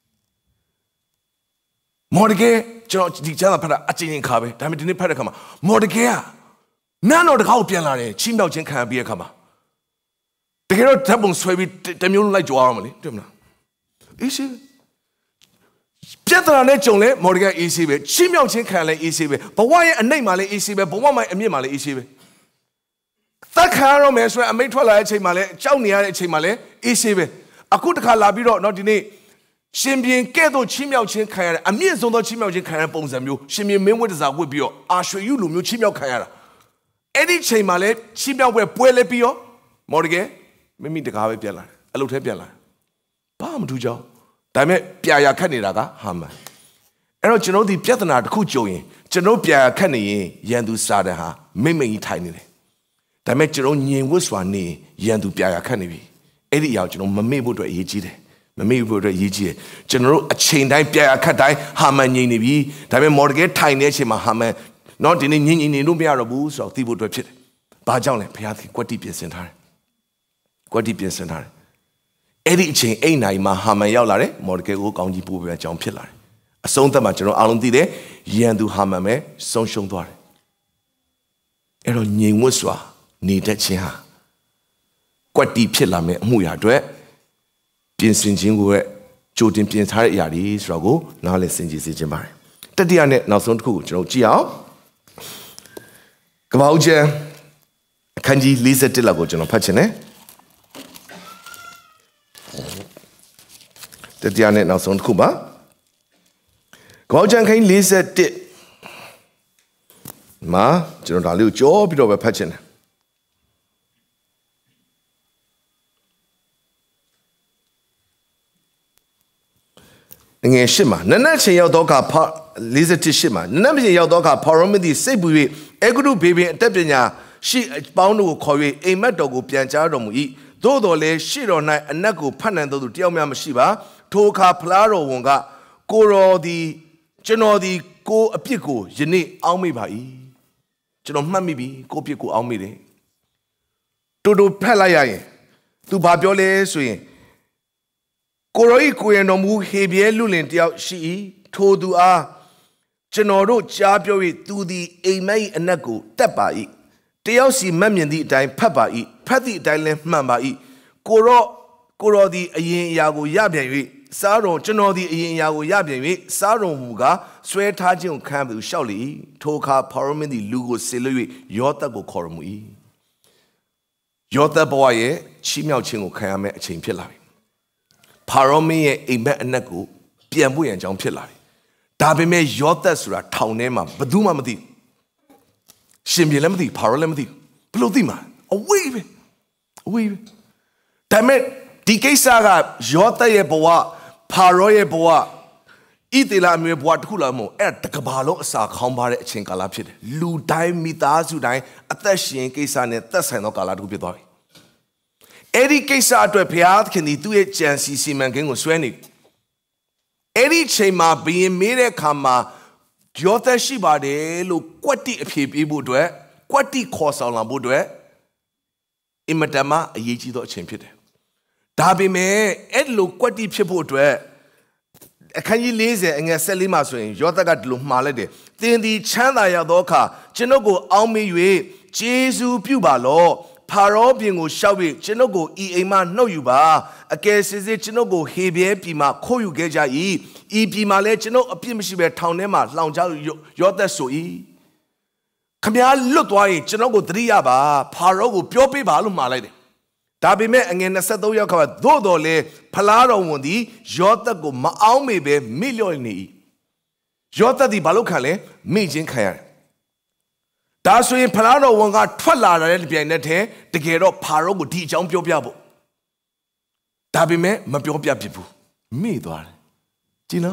မော်ဒကဲကျွန်တော်ဒီကျမ်းစာဖတ်တာအချင်းချင်းခါပဲဒါပေမဲ့ဒီနေ့ဖတ်တဲ့အခါမှာမော်ဒကဲကနန်းတော်တကားကိုပြန်လာတယ်ချီးမြှောက်ခြင်းခံရပြီးတဲ့အခါမှာတကယ်တော့ဓာတ်ပုံဆွဲပြီးတမျိုးလိုက်ကြွားရမှာလေတွေ့မလားအေးဆေးပြဿနာနဲ့ကြုံလဲမော်ဒကဲအေးဆေးပဲချီးမြှောက်ခြင်းခံလဲအေးဆေးပဲဘဝရဲ့အနှိမ့်မှာလဲအေးဆေးပဲဘဝမှာအမြင့်မှာလဲအေးဆေးပဲသက်ခံရတော့မယ်ဆိုရင်အမိတ်ထွက်လာတဲ့အချိန်မှာလဲကြောက်နေရတဲ့အချိန်မှာလဲအေးဆေးပဲအခုတခါလာပြီးတော့เนาะဒီနေ့ရှင်ဘီရင်ကဲ့သို့ချီးမြှောက်ခြင်းခံရတဲ့အမြင့်ဆုံးသောချီးမြှောက်ခြင်းခံရတဲ့ပုံစံမျိုးရှင်ဘီရင်မင်းဝတ်တစားဝတ်ပြီးတော့အာရွှေယူလိုမျိုးချီးမြှောက်ခံရတာအဲ့ဒီချိန်မှာလဲချီးမြှောက်ပွဲလဲပြီးရောမော်ဒကဲမိမိတကားပဲပြန်လာတယ်အလုပ်ထဲပြန်လာတယ်ဘာမှမထူးကြောင်းဒါပေမဲ့ပြာရခတ်နေတာကဟာမန်အဲ့တော့ကျွန်တော်ဒီပြဿနာတစ်ခုကြုံရင်ကျွန်တော်ပြာရခတ်နေရင်ရန်သူစာတန်ဟာမိမ့်ကြီးထိုင်နေတယ်ဒါပေမဲ့ကျွန်တော်ညင်ဝတ်စွာနေရန်သူပြာရခတ်နေပြီအဲ့ဒီအရာကိုကျွန်တော်မမေ့ဖို့အတွက်အရေးကြီးတယ်ကျွန်တော်တို့အချိန်တိုင်းပြာရခတ်တိုင်းဟာမန်ငြိမ်နေပြီဒါပေမဲ့မော်ဒကဲထိုင်နေတဲ့အချိန်မှာဟာမန်တော့ဒီနေ့ငြိမ်နေလို့မရတော့ဘူးဆိုတော့သိဖို့အတွက်ဖြစ်တယ်ဘာကြောင့်လဲဘုရားသခင်ကွက်တိပြင်ဆင်ထားတယ်အဲ့ဒီအချိန်အိမ်နိုင်မှာဟာမန်ရောက်လာတယ်မော်ဒကဲကိုကောင်းကြီးပို့ပေးအကြောင်းဖြစ်လာတယ်အဆုံးသတ်မှာကျွန်တော်အားလုံးသိတယ်ရန်သူဟာမန်ပဲဆုံးရှုံးသွားတယ်အဲ့တော့ငြိမ်ဝတ်စွာနေတတ်ခြင်းဟာကွက်တိဖြစ်လာမယ်အမှုရာအတွက်ပြင်ဆင်ခြင်းကိုကြိုတင်ပြင်ထားတဲ့အရာတွေဆိုတော့ကိုနားလည်စဉ်းကြည့်စေချင်ပါတယ်တတိယနဲ့နောက်ဆုံးတစ်ခုကိုကျွန်တော်ကြည့်အောင်ကမ္ဘာဦးကျမ်းအခန်းကြီး41လောက်ကိုကျွန်တော်ဖတ်ချင်တယ်တတိယနဲ့နောက်ဆုံးတစ်ခုပါကမ္ဘာဦးကျမ်းအခန်းကြီး41မှာကျွန်တော်ဒါလေးကိုကြောပြီးတော့ပဲဖတ်ချင်တယ်ငယ်ရှစ်မှာနနက်ချင်းရောက်တော့က47ရှစ်မှာနနက်ချင်းရောက်တော့ကဖော်ရမသည်စိတ်ပူ၍အေဂရုဘေဘင်အတက်ပညာရှိပေါင်းတို့ကိုခေါ်၍အိမ်မက်တော်ကိုပြန်ကြားတော်မူ၏သို့တော်လည်းရှေ့တော်၌အနက်ကိုဖတ်နိုင်သောသူတယောက်များမရှိပါထိုအခါဖလားတော်ဝန်ကကိုရောသည်ကျွန်တော်သည်ကိုအပြစ်ကိုယနေ့အောက်မေ့ပါ၏ကျွန်တော်မှတ်မိပြီကိုအပြစ်ကိုအောက်မေ့တယ်တူတူဖက်လိုက်ရရင်သူဘာပြောလဲဆိုရင်ကိုရောဤကိုရင်တော်မူဟေဘရဲလူလင်တယောက်ရှိ၏ထိုသူအားကျွန်တော်တို့ကြားပြော၍သူသည်အိမ်မက်၏အနက်ကိုတက်ပါ၏တယောက်စီမက်မြင်သည့်အတိုင်းဖတ်ပါ၏ဖတ်သည့်အတိုင်းလည်းမှန်ပါ၏ကိုရောသည်အရင်အရာကိုရပြန်၍စားတော်ကျွန်တော်သည်အရင်အရာကိုရပြန်၍စားတော်မူကားဆွဲထားခြင်းကိုခံသူလျှောက်လေ၏ထိုအခါဖာရောမင်းသည်လူကိုဆေလွှတ်၍ယောသပ်ကိုခေါ်တော်မူ၏ယောသပ်ဘဝရဲ့ချီးမြှောက်ခြင်းကိုခံရမယ့်အချိန်ဖြစ်လာပြီဖာရောမင်းရဲ့အိမ်မက်အနက်ကိုပြန်ဖို့ရန်ကြောင်းဖြစ်လာတယ်ဒါပေမဲ့ယောသပ်ဆိုတာထောင်ထဲမှာဘယ်သူမှမသိရှင်ပြန်လည်းမသိဖာရောလည်းမသိဘယ်လိုသိမှာအဝေးပဲဒါပေမဲ့ဒီကိစ္စကယောသပ်ရဲ့ဘဝဖာရောရဲ့ဘဝဣသေလအမျိုးဘဝတစ်ခုလားမဟုတ်အဲ့ဒါတကဘာလုံးအစာခေါင်းပါတဲ့အချိန်ကာလဖြစ်တယ်လူတိုင်းမိသားစုတိုင်းအသက်ရှင်ကိစ္စနဲ့သက်ဆိုင်သောကာလတစ်ခုဖြစ်သွားပြီအဲ့ဒီကိစ္စအတွက်ဘုရားသခင်ဒီသူ့ရဲ့ကြံစီစီမံကိန်းကိုဆွဲနေအဲ့ဒီချိန်မှာဘုရင်မေးတဲ့အခါမှာယောသပ်ရှိပါတယ်လို့ကွက်တိအဖြေပေးဖို့အတွက်ကွက်တိခေါ်ဆောင်လာဖို့အတွက်အင်မတန်မှအရေးကြီးသောအချိန်ဖြစ်တယ်ဒါပေမဲ့အဲ့လိုကွက်တိဖြစ်ဖို့အတွက်အခန်းကြီး40အငယ်14မှာဆိုရင်ယောသပ်ကဒီလိုမှားလိုက်တယ်သင်သည်ချမ်းသာရသောအခါကျွန်ုပ်ကိုအောက်မေ့၍ယေရှုပြုပါလော့ဖာရောပြင်ကိုရှောက်၍ကျွန်ုပ်ကိုဤအိမ်မှနှုတ်ယူပါအကယ်စစ်စစ်ကျွန်ုပ်ကိုဟေဘရဲပြည်မှခိုးယူခဲ့ကြ၏ဤပြည်မှလည်းကျွန်ုပ်အပြစ်မရှိဘဲထောင်ထဲမှာလှောင်ချယောသပ်ဆို၏ခမည်းလွတ်သွားရင်ကျွန်ုပ်ကိုသတိရပါဖာရောကိုပြောပေးပါလို့မှားလိုက်တယ်ဒါပေမဲ့အငယ်23ရောက်ခါသို့တော်လေဖလားတော်ဝန်သည်ယောသပ်ကိုမအောင်မေပဲမိလျော့နေ၏ယောသပ်သည်ဘာလို့ခံလဲမိချင်းခံရတယ်ဒါဆိုရင်ဖလားတော်ဝန်ကထွက်လာတဲ့ပြိုင်နက်ထဲတကယ်တော့ဖာရောကိုဒီအကြောင်းပြောပြဖို့ဒါပေမဲ့မပြောပြဖြစ်ဘူးမေ့သွားတယ်ကြည့်နော်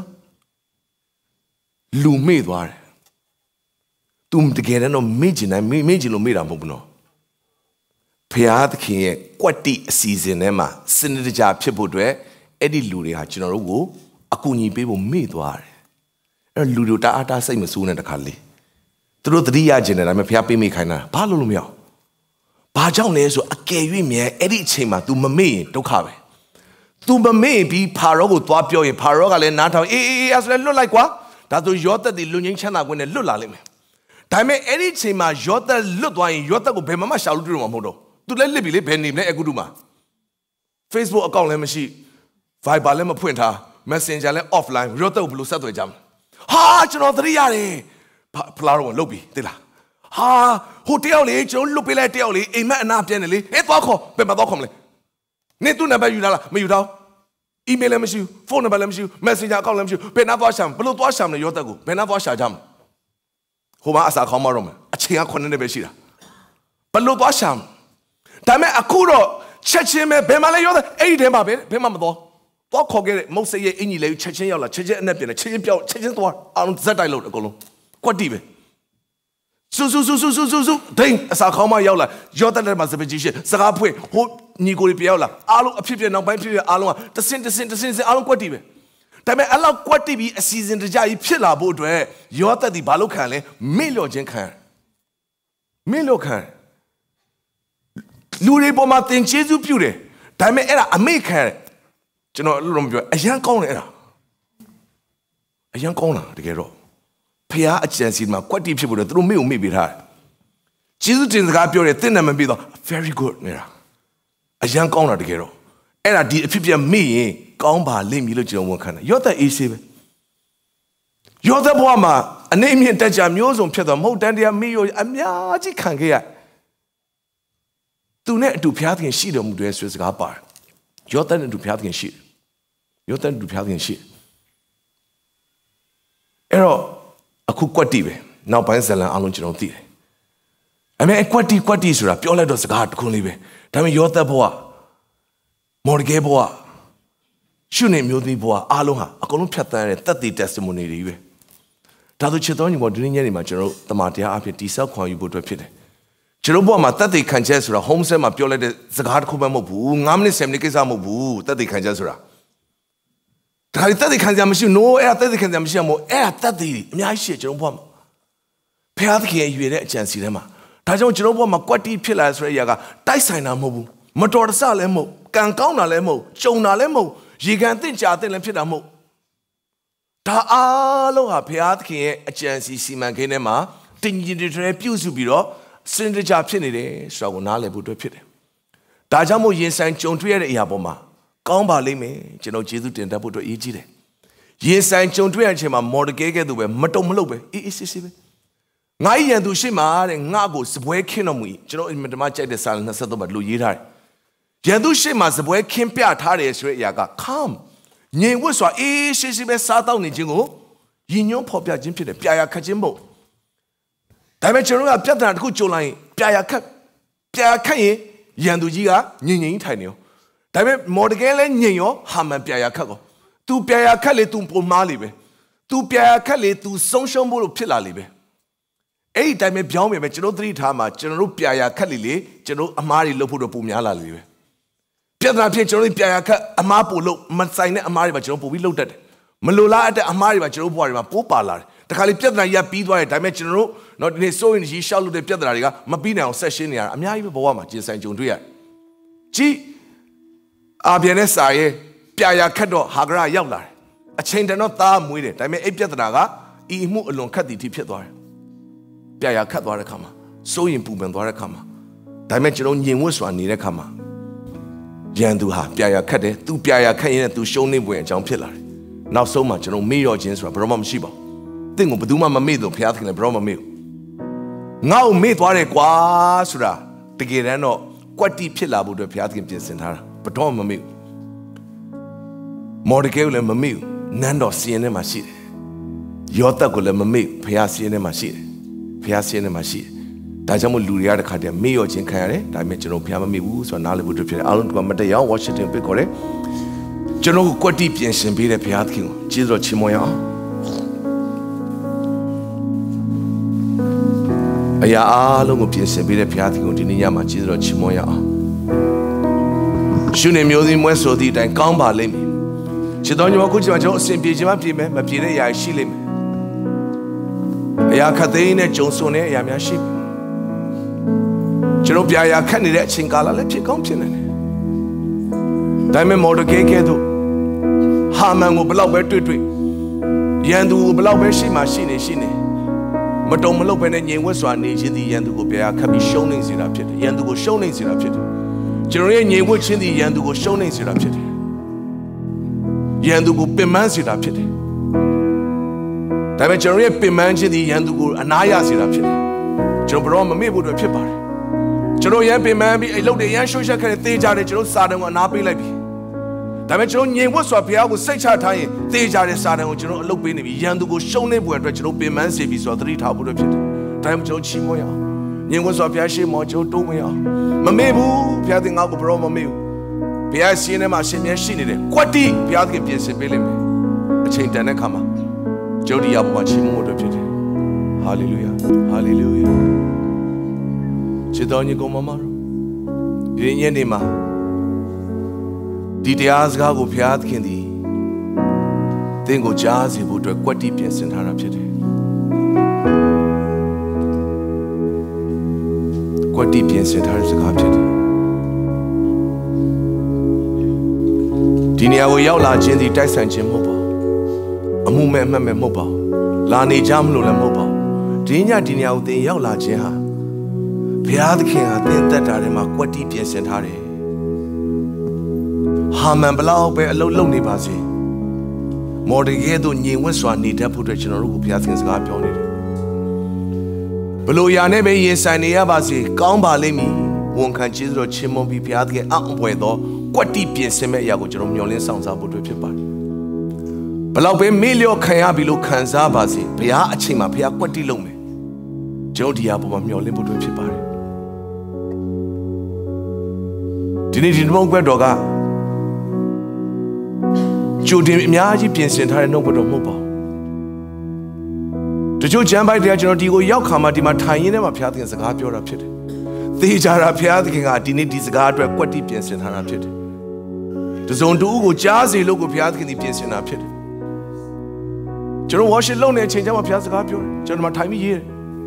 လူမေ့သွားတယ်သူတကယ်တော့မေ့ချင်တယ်မေ့ချင်လို့မေ့တာမဟုတ်ဘူးနော်ဘုရားသခင်ရဲ့ကွက်တိအစီအစဉ်ထဲမှာစနစ်တကျဖြစ်ဖို့အတွက်အဲ့ဒီလူတွေဟာကျွန်တော်တို့ကိုအကူအညီပေးဖို့မေ့သွားတယ်အဲ့လူတို့တအားတားစိတ်မဆိုးနဲ့တခါလေသူတို့သတိရကျင်တယ်ဒါပေမဲ့ဘုရားပေးမိခိုင်းတာဘာလို့မရဘာကြောင့်လဲဆိုအကယ်၍မြဲအဲ့ဒီအချိန်မှာ तू မမေ့ရင်ဒုက္ခပဲ तू မမေ့ပြီးဖာရောကိုသွားပြောရင်ဖာရောကလည်းနားထောင်အေးအဲ့ဆိုလည်းလွတ်လိုက်ကွာဒါဆိုယောသပ်ဒီလူငင်းချမ်းသာခွင့်နဲ့လွတ်လာလိမ့်မယ်ဒါပေမဲ့အဲ့ဒီအချိန်မှာယောသပ်လွတ်သွားရင်ယောသပ်ကိုဘယ်မှရှာလို့တွေ့တော့မှာမဟုတ်တော့သူလည်းလစ်ပြီလေဘယ်နေမလဲအခုတို့မှာ Facebook account လည်းမရှိ Viber လည်းမဖွင့်ထား Messenger လည်း offline ယောသပ်ကိုဘယ်လိုဆက်သွယ်ကြမလဲဟာကျွန်တော်သတိရတယ်ဖလားတော့လုတ်ပြီသိလားဟာဟိုတယောက်လေကျွန်တော်လွတ်ပေးလိုက်တယောက်လေအိမ်မက်အနာပြန်တယ်လေသွားခေါ်ဘယ်မှာသွားခေါ်မလဲနေသူ့နံပါတ်ယူလာလားမယူတော့အီးမေးလ်လည်းမရှိဘူးဖုန်းနံပါတ်လည်းမရှိဘူး Messenger account လည်းမရှိဘူးဘယ်နာသွားရှာမလဲဘယ်လိုသွားရှာမလဲယောသပ်ကိုဘယ်နာသွားရှာကြမလဲဟိုမှာအစာခေါင်းမတော့မယ်အချိန်က9နှစ်ပဲရှိတာဘယ်လိုသွားရှာမလဲဒါပေမဲ့အခုတော့ချက်ချင်းပဲဘယ်မှာလဲယောသပ်အဲ့ဒီထဲမှာပဲဘယ်မှာမသွားခေါ်ခဲ့တဲ့မုတ်စိတ်ရဲ့အင်ကြီးလေးချက်ချင်းရောက်လာချက်ချင်းအနက်ပြန်တယ်ချက်ချင်းပြောက်ချက်ချင်းသွားအောင်ဇက်တိုက်လို့အကုန်လုံးကွက်တိပဲဆူဒိန်အစာခေါင်းမရောက်လာယောသပ်လည်းမှာစပကြီးရှိစကားဖွင့်ဟိုညီကိုတွေပြောက်လာအားလုံးအဖြစ်ပြနောက်ပိုင်းဖြစ်ပြအားလုံးကတစင်အားလုံးကွက်တိပဲဒါပေမဲ့အဲ့လောက်ကွက်တိပြီးအစီအစဉ်တကြကြီးဖြစ်လာဖို့အတွက်ယောသပ်ဒီဘာလို့ခံလဲမေ့လျော့ခြင်းခံမေ့လျော့ခံလူတွေပေါ်မှာသင်ကျေးဇူးပြုတယ်ဒါပေမဲ့အဲ့ဒါအမေ့ခံကျွန်တော်လို့မပြောအရန်ကောင်းတယ်အဲ့ဒါအရန်ကောင်းတာတကယ်တော့ဖះအကျံစီမှာကွက်တိဖြစ်ဖို့တော့သူတို့မေ့ကိုမေ့ပေးထားတယ်ကျေးဇူးတင်စကားပြောတယ်သင်နာမပြီးတော့ very good နေတာအရန်ကောင်းတာတကယ်တော့အဲ့ဒါဒီအဖြစ်ပြမေ့ရင်ကောင်းပါလိမ့်မည်လို့ကျွန်တော်ဝန်ခံတယ်ယောသပ်အေးဆေးပဲယောသပ်ဘဝမှာအနေအမြင့်တက်ကြမျိုးစုံဖြစ်သွားမဟုတ်တန်တရားမေ့ရအများကြီးခံခဲ့ရသူနဲ့အတူဖះသခင်ရှိတော်မူတဲ့ဆွေစကားပါတယ်ယောသပ်နဲ့အတူဖះသခင်ရှိတယ်ယောသပ်နဲ့အတူဖះသခင်ရှိတယ်အဲ့တော့အခုကွက်တိပဲနောက်ပိုင်းဇလန်အားလုံးကျွန်တော်သိတယ်အမေကွက်တိဆိုတာပြောလိုက်တော့စကားတခုလေးပဲဒါပေမဲ့ယောသပ်ဘဝမော်ဒကဲဘဝရှုနေမျိုးသမီးဘဝအားလုံးဟာအကုန်လုံးဖြတ်သန်းတဲ့သက်သေ testimony တွေပဲဒါဆိုချစ်တော်ညီမဒီနေ့ညနေမှာကျွန်တော်တို့တမန်တရားအဖြစ်တိဆောက်ခွန်ယူဖို့အတွက်ဖြစ်တယ်ကျွန်တော်ဘဝမှာသက်သေခံချက်ဆိုတာ home set မှာပြောလိုက်တဲ့စကားတစ်ခုမှမဟုတ်ဘူး9မိနစ်10မိနစ်ကိစ္စမဟုတ်ဘူးသက်သေခံချက်ဆိုတာဒါရီသက်သေခံစရာမရှိဘူး no အဲ့ဒါသက်သေခံစရာမရှိဘူးအဲ့ဒါသက်သေအများကြီးရှိကျွန်တော်ဘဝမှာဖခင်သခင်ရဲ့ရွေတဲ့အကြံစီထဲမှာဒါကြောင့်ကျွန်တော်ဘဝမှာကွက်တီဖြစ်လာဆိုတဲ့အရာကတိုက်ဆိုင်တာမဟုတ်ဘူးမတော်တဆလည်းမဟုတ်ကံကောင်းတာလည်းမဟုတ်ကြုံတာလည်းမဟုတ်ရေကန်တင့်ကြာတင့်လည်းဖြစ်တာမဟုတ်ဒါအားလုံးဟာဖခင်သခင်ရဲ့အကြံစီစီမံကိန်းထဲမှာတင်ကြီးတွေပြုစုပြီးတော့စင်ကြယ်ဖြစ်နေတယ်ဆိုတာကိုနားလည်ဖို့အတွက်ဖြစ်တယ်ဒါကြောင့်မို့ရင်ဆိုင်ကြုံတွေ့ရတဲ့အရာပေါ်မှာကောင်းပါလိမ့်မယ်ကျွန်တော်ကျေးဇူးတင်တတ်ဖို့အတွက်အရေးကြီးတယ်ရင်ဆိုင်ကြုံတွေ့ရတဲ့အချိန်မှာမော်ဒကဲကဲ့သို့ပဲမတုံမလှုပ်ပဲအေးစစ်စစ်ပဲငါရန်သူရှိမှာတဲ့ငါ့ကိုစပွဲခင်းတော်မူ၏ကျွန်တော်ဓမ္မကြိုက်တဲ့စာ23မှာလို့ရေးထားတယ်ရန်သူရှိမှာစပွဲခင်းပြထားတယ်ဆိုတဲ့အရာက calm ငြိမ်ဝှက်စွာအေးစစ်စစ်ပဲစားတောက်နေခြင်းကိုရည်ညွှန်းဖော်ပြခြင်းဖြစ်တယ်ပြာရခတ်ခြင်းမဟုတ်ဒါပေမဲ့ကျွန်တော်ကပြဿနာတစ်ခုကြုံလိုက်ရင်ပြာရခတ်ရင်ရန်သူကြီးကငြိမ်ထိုင်နေရောဒါပေမဲ့မော်ဒကဲလည်းငြိမ်ရောဟာမန်ပြာရခတ်ကော तू ပြာရခတ်လေ तू ပုံမားလေပဲ तू ပြာရခတ်လေ तू ဆုံးရှုံးဖို့လို့ဖြစ်လာလေပဲအဲ့ဒီတိုင်းပဲပြောင်းမယ်ပဲကျွန်တော်သတိထားမှာကျွန်တော်တို့ပြာရခတ်လေကျွန်တော်အမားတွေလုပ်ဖို့တော့ပုံများလာလေပဲပြဿနာဖြစ်ကျွန်တော်တို့ပြာရခတ်အမားပို့လို့မဆိုင်တဲ့အမားတွေပါကျွန်တော်ပို့ပြီးလုပ်တတ်တယ်မလိုလားတဲ့အမားတွေပါကျွန်တော်ဘွားတွေမှာပိုးပါလာတယ်တခါလေပြဿနာကြီးပြီးသွားတယ်ဒါပေမဲ့ကျွန်တော်တို့တော့ဒီနေ့စိုးရင်ကြီးရှောက်လို့တဲ့ပြဿနာတွေကမပြီးနိုင်အောင်ဆက်ရှင်းနေရတာအများကြီးပဲဘဝမှာကျင်ဆိုင်ကြုံတွေ့ရတယ်ကြည်အာပြန်တဲ့စာရဲ့ပြာရခတ်တော့ဟာဂရရောက်လာတယ်အချိန်တန်တော့သားမွေးတယ်ဒါပေမဲ့အဲ့ပြဿနာကဤမှုအလွန်ခတ်တည်ထိဖြစ်သွားတယ်ပြာရခတ်သွားတဲ့ခါမှာစိုးရင်ပူပန်သွားတဲ့ခါမှာဒါပေမဲ့ကျွန်တော်ညင်ဝတ်စွာနေတဲ့ခါမှာရန်သူဟာပြာရခတ်တယ်သူပြာရခတ်ရင်လည်းသူရှုံးနေပွင့်အကြောင်းဖြစ်လာတယ်နောက်ဆုံးမှာကျွန်တော်မေ့ရောခြင်းဆိုတာဘယ်တော့မှမရှိပါဘူးတင့်ကိုဘယ်သူမှမမေ့တော့ဘုရားသခင်လည်းဘယ်တော့မှမမေ့ဘူးငါ့ကိုမေ့သွားတယ်ကွာဆိုတာတကယ်တမ်းတော့ကွက်တီဖြစ်လာဖို့အတွက်ဘုရားသခင်ပြင်ဆင်ထားတာဘယ်တော့မှမမေ့ဘူးမော်ဒကဲကိုလည်းမမေ့ဘူးနန်းတော်စီရင်ထဲမှာရှိတယ်ယောသတ်ကိုလည်းမမေ့ဘုရားစီရင်ထဲမှာရှိတယ်ဘုရားစီရင်ထဲမှာရှိတယ်ဒါကြောင့်မို့လူတွေကတခါတည်းမေ့ရောခြင်းခံရတယ်ဒါပေမဲ့ကျွန်တော်ဘုရားမမေ့ဘူးဆိုတာနားလည်ဖို့အတွက်ဖြစ်တယ်အားလုံးကမတရား Washington ပြခေါ်တယ်ကျွန်တော်ကိုကွက်တီပြင်ဆင်ပေးတဲ့ဘုရားသခင်ကိုကျေးဇူးတော်ချီးမွမ်းရအောင်အရာအားလုံးကိုပြင်ဆင်ပေးတဲ့ဘုရားသခင်ကိုဒီနေ့ညမှာကျေးဇူးတော်ချီးမွမ်းရအောင်ရှုနေမျိုးစည်းမွဲဆိုသည့်အတိုင်းကောင်းပါလိမ့်မယ်ချစ်တော်ညီမခုချိန်မှာကျွန်တော်အစဉ်ပြေခြင်းမပြေမယ်မပြေတဲ့အရာရှိလိမ့်မယ်အရာခတ်သိမ်းနဲ့ကြုံစွန်တဲ့အရာများရှိမယ်ကျွန်တော်ပြာရာခတ်နေတဲ့အချိန်ကာလလည်းဖြစ်ကောင်းဖြစ်နေတယ်ဒါပေမဲ့မော်ဒကဲကဲတို့ဟာမန်ကိုဘလောက်ပဲတွေ့ရန်သူကိုဘလောက်ပဲရှိမှရှိနေမတုံမလုပ်ပဲနဲ့ငြိမ်ဝတ်စွာနေခြင်းသည်ရန်သူကိုပြာခတ်ပြီးရှုံးနေစေတာဖြစ်တယ်ရန်သူကိုရှုံးနေစေတာဖြစ်တယ်ကျွန်တော်ရဲ့ငြိမ်ဝတ်ခြင်းသည်ရန်သူကိုရှုံးနေစေတာဖြစ်တယ်ရန်သူကိုပင်ပန်းစေတာဖြစ်တယ်ဒါပေမဲ့ကျွန်တော်ရဲ့ပင်ပန်းခြင်းသည်ရန်သူကိုအနာရစေတာဖြစ်တယ်ကျွန်တော်ဘယ်တော့မမေ့ဖို့အတွက်ဖြစ်ပါတယ်ကျွန်တော်ရန်ပင်ပန်းပြီးအလုပ်တွေရန်ရှုပ်ရှက်ခဲ့တဲ့သေကြတယ်ကျွန်တော်စာတန်ကိုအနာပေးလိုက်ပြီဒါပေမဲ့ကျွန်တော်ငြိမ်ဝတ်စွာဘုရားကိုစိတ်ချထားရင်သေကြတဲ့စာတန်ကိုကျွန်တော်အလုပ်ပေးနေပြီရန်သူကိုရှုံးနေဖို့အတွက်ကျွန်တော်ပင်ပန်းစေပြီဆိုတော့သတိထားဖို့အတွက်ဖြစ်တယ်ဒါပေမဲ့ကျွန်တော်ချီးမွမ်းရအောင်ငြိမ်ဝတ်စွာဘုရားရှိမောကျွန်တော်တိုးဝင်အောင်မမေ့ဘူးဘုရားသခင်ငါ့ကိုဘယ်တော့မမေ့ဘူးဘုရားရှင်ထဲမှာရှင်မြဲရှိနေတယ်ကွက်တီဘုရားသခင်ပြင်ဆင်ပေးလိမ့်မယ်အချိန်တန်တဲ့ခါမှာကျုပ်တရားပေါ်မှာချီးမွမ်းဖို့အတွက်ဖြစ်တယ်ဟာလေလုယာဟာလေလုယာချစ်တော်ညီကောင်မမတို့ဒီညနေမှာဒီတရားစကားကိုဘုရားသခင်သည်သင်ကိုကြားစေဖို့အတွက်ကွက်တီပြင်ဆင်ထားတာဖြစ်တယ်ကွက်တီပြင်ဆင်ထားတဲ့စကားဖြစ်တယ်ဒီနေရာကိုရောက်လာခြင်းဒီတိုက်ဆိုင်ခြင်းမဟုတ်ပါဘူးအမှုမဲ့အမှတ်မဲ့မဟုတ်ပါဘူးလာနေကြမလို့လည်းမဟုတ်ပါဘူးဒီညဒီနေရာကိုသင်ရောက်လာခြင်းဟာဘုရားသခင်ဟာသင်သက်တာထဲမှာကွက်တီပြင်ဆင်ထားတယ်ဟာမန်ဘလောက်ပဲအလုပ်လုပ်နေပါစေမော်ဒကဲတို့ညင်ဝတ်စွာနေတတ်ဖို့အတွက်ကျွန်တော်တို့ကိုဘုရားသခင်စကားပြောနေတယ်ဘလို့ရာနဲ့ပဲရင်ဆိုင်နေရပါစေကောင်းပါလိမ့်မည်ဝန်ခံကျေးဇူးတော်ချီးမွမ်းပြီးဘုရားသခင်အံ့ဖွယ်သောကွက်တီပြင်ဆင်မဲ့အရာကိုကျွန်တော်မျှော်လင့်ဆောင်စားဖို့အတွက်ဖြစ်ပါတယ်ဘလောက်ပဲမေ့လျော့ခံရပြီလို့ခံစားပါစေဘုရားအချိန်မှာဘုရားကွက်တီလုပ်မယ်ကျွန်တော်ဒီဟာပေါ်မှာမျှော်လင့်ဖို့အတွက်ဖြစ်ပါတယ်ဒီနေ့ဒီမုံကွက်တော်က Jordan Miaji Piensen had no but of mobile. The Joe Jambai Diageno Digo Yakama di Matayina Piating as a carpio of it. These are a piating at Dinitis guard where Quati Piensen had up it. The zone to Ugo Jazzy logo Piating Piensen up it. General wash it alone and change our Piazza Carpio, General time here.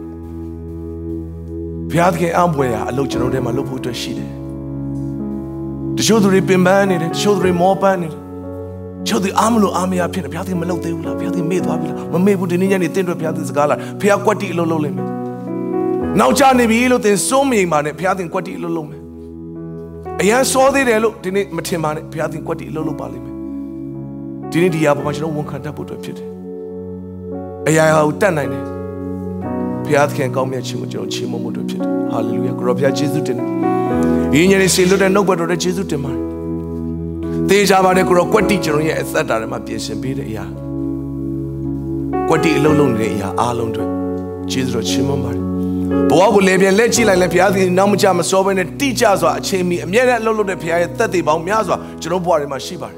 Piating Amway, I look General them, I look to a sheet. The show the ripping bandit, show the more bandit. Show the Amlo army up in a Piating Malo, they will have Piating made one, maybe would in any thing to Piating Gala, Pia Quati Lolome. Now Johnny Vilo then so many money, Piating Quati Lolome. I saw the look, didn't Matimani, Piating Quati Lolo Balime. Didn't the Abajo won't cut up to a pit. I out 10 Piat can come here, Chimo to pit. Hallelujah, Gropia Jesus didn't. In say, look at nobody or Jesus to mine. They are the Gro teacher, yes, that are my piece and Peter, yeah. Quati Lolo, yeah, Alon to Jesus or Chimo. But what will live and let you like Piati, Namujama, so when a teachers are chimney, and yet Lolo de Pia 30 pound Miazwa, Jerobo and Mashiba.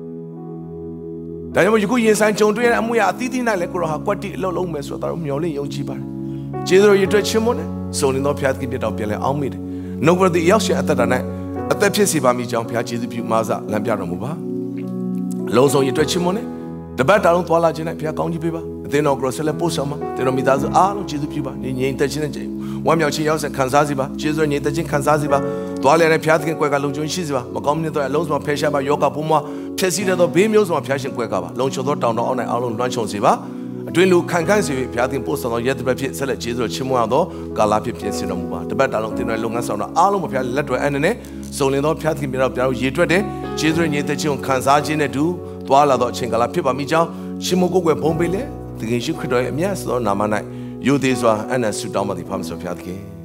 Then you go inside John Dwayne and we are thinking like Quati Lolo mess with our Mioli Yojiba. Jesus, you touch Shimon, so in no Piat get up Pele Almid. Nobody else at that night. At the Pissibami John Piachi, the Pumaza, Lampiano Muba. Lozo, you touch Shimon, the bad down to Allah Jena Pia County Piba. They know Grossella Posama, they don't meet us all, Jesus Puba, in Interchange. One Yachi Yos and Kansaziba, Jesus and Yetachin Kansaziba, Tuale and Piatkin Quaga Shiziba, Macomni, Alonso, Pesha by Yoka Puma, Pesida, the Bimios, or Piashin Quagaba, Launch your down on Alon Rancho Ziba, Twin Luke Kankansi, Piatin Post on Yet by Piet Sella, Jesus, Chimuado, Galapi Piasinoma, the bad along Tina Lungas on Alum of Letter Anene, so in no Piatin Mirab Yetrade, Jesus and Yetachin Kansajin do, Tuala Chingala Pipa Mija, Shimogo Pombele. The Ginshi could have yes or Namana. You these were and as to Dama the Palms of Yadki.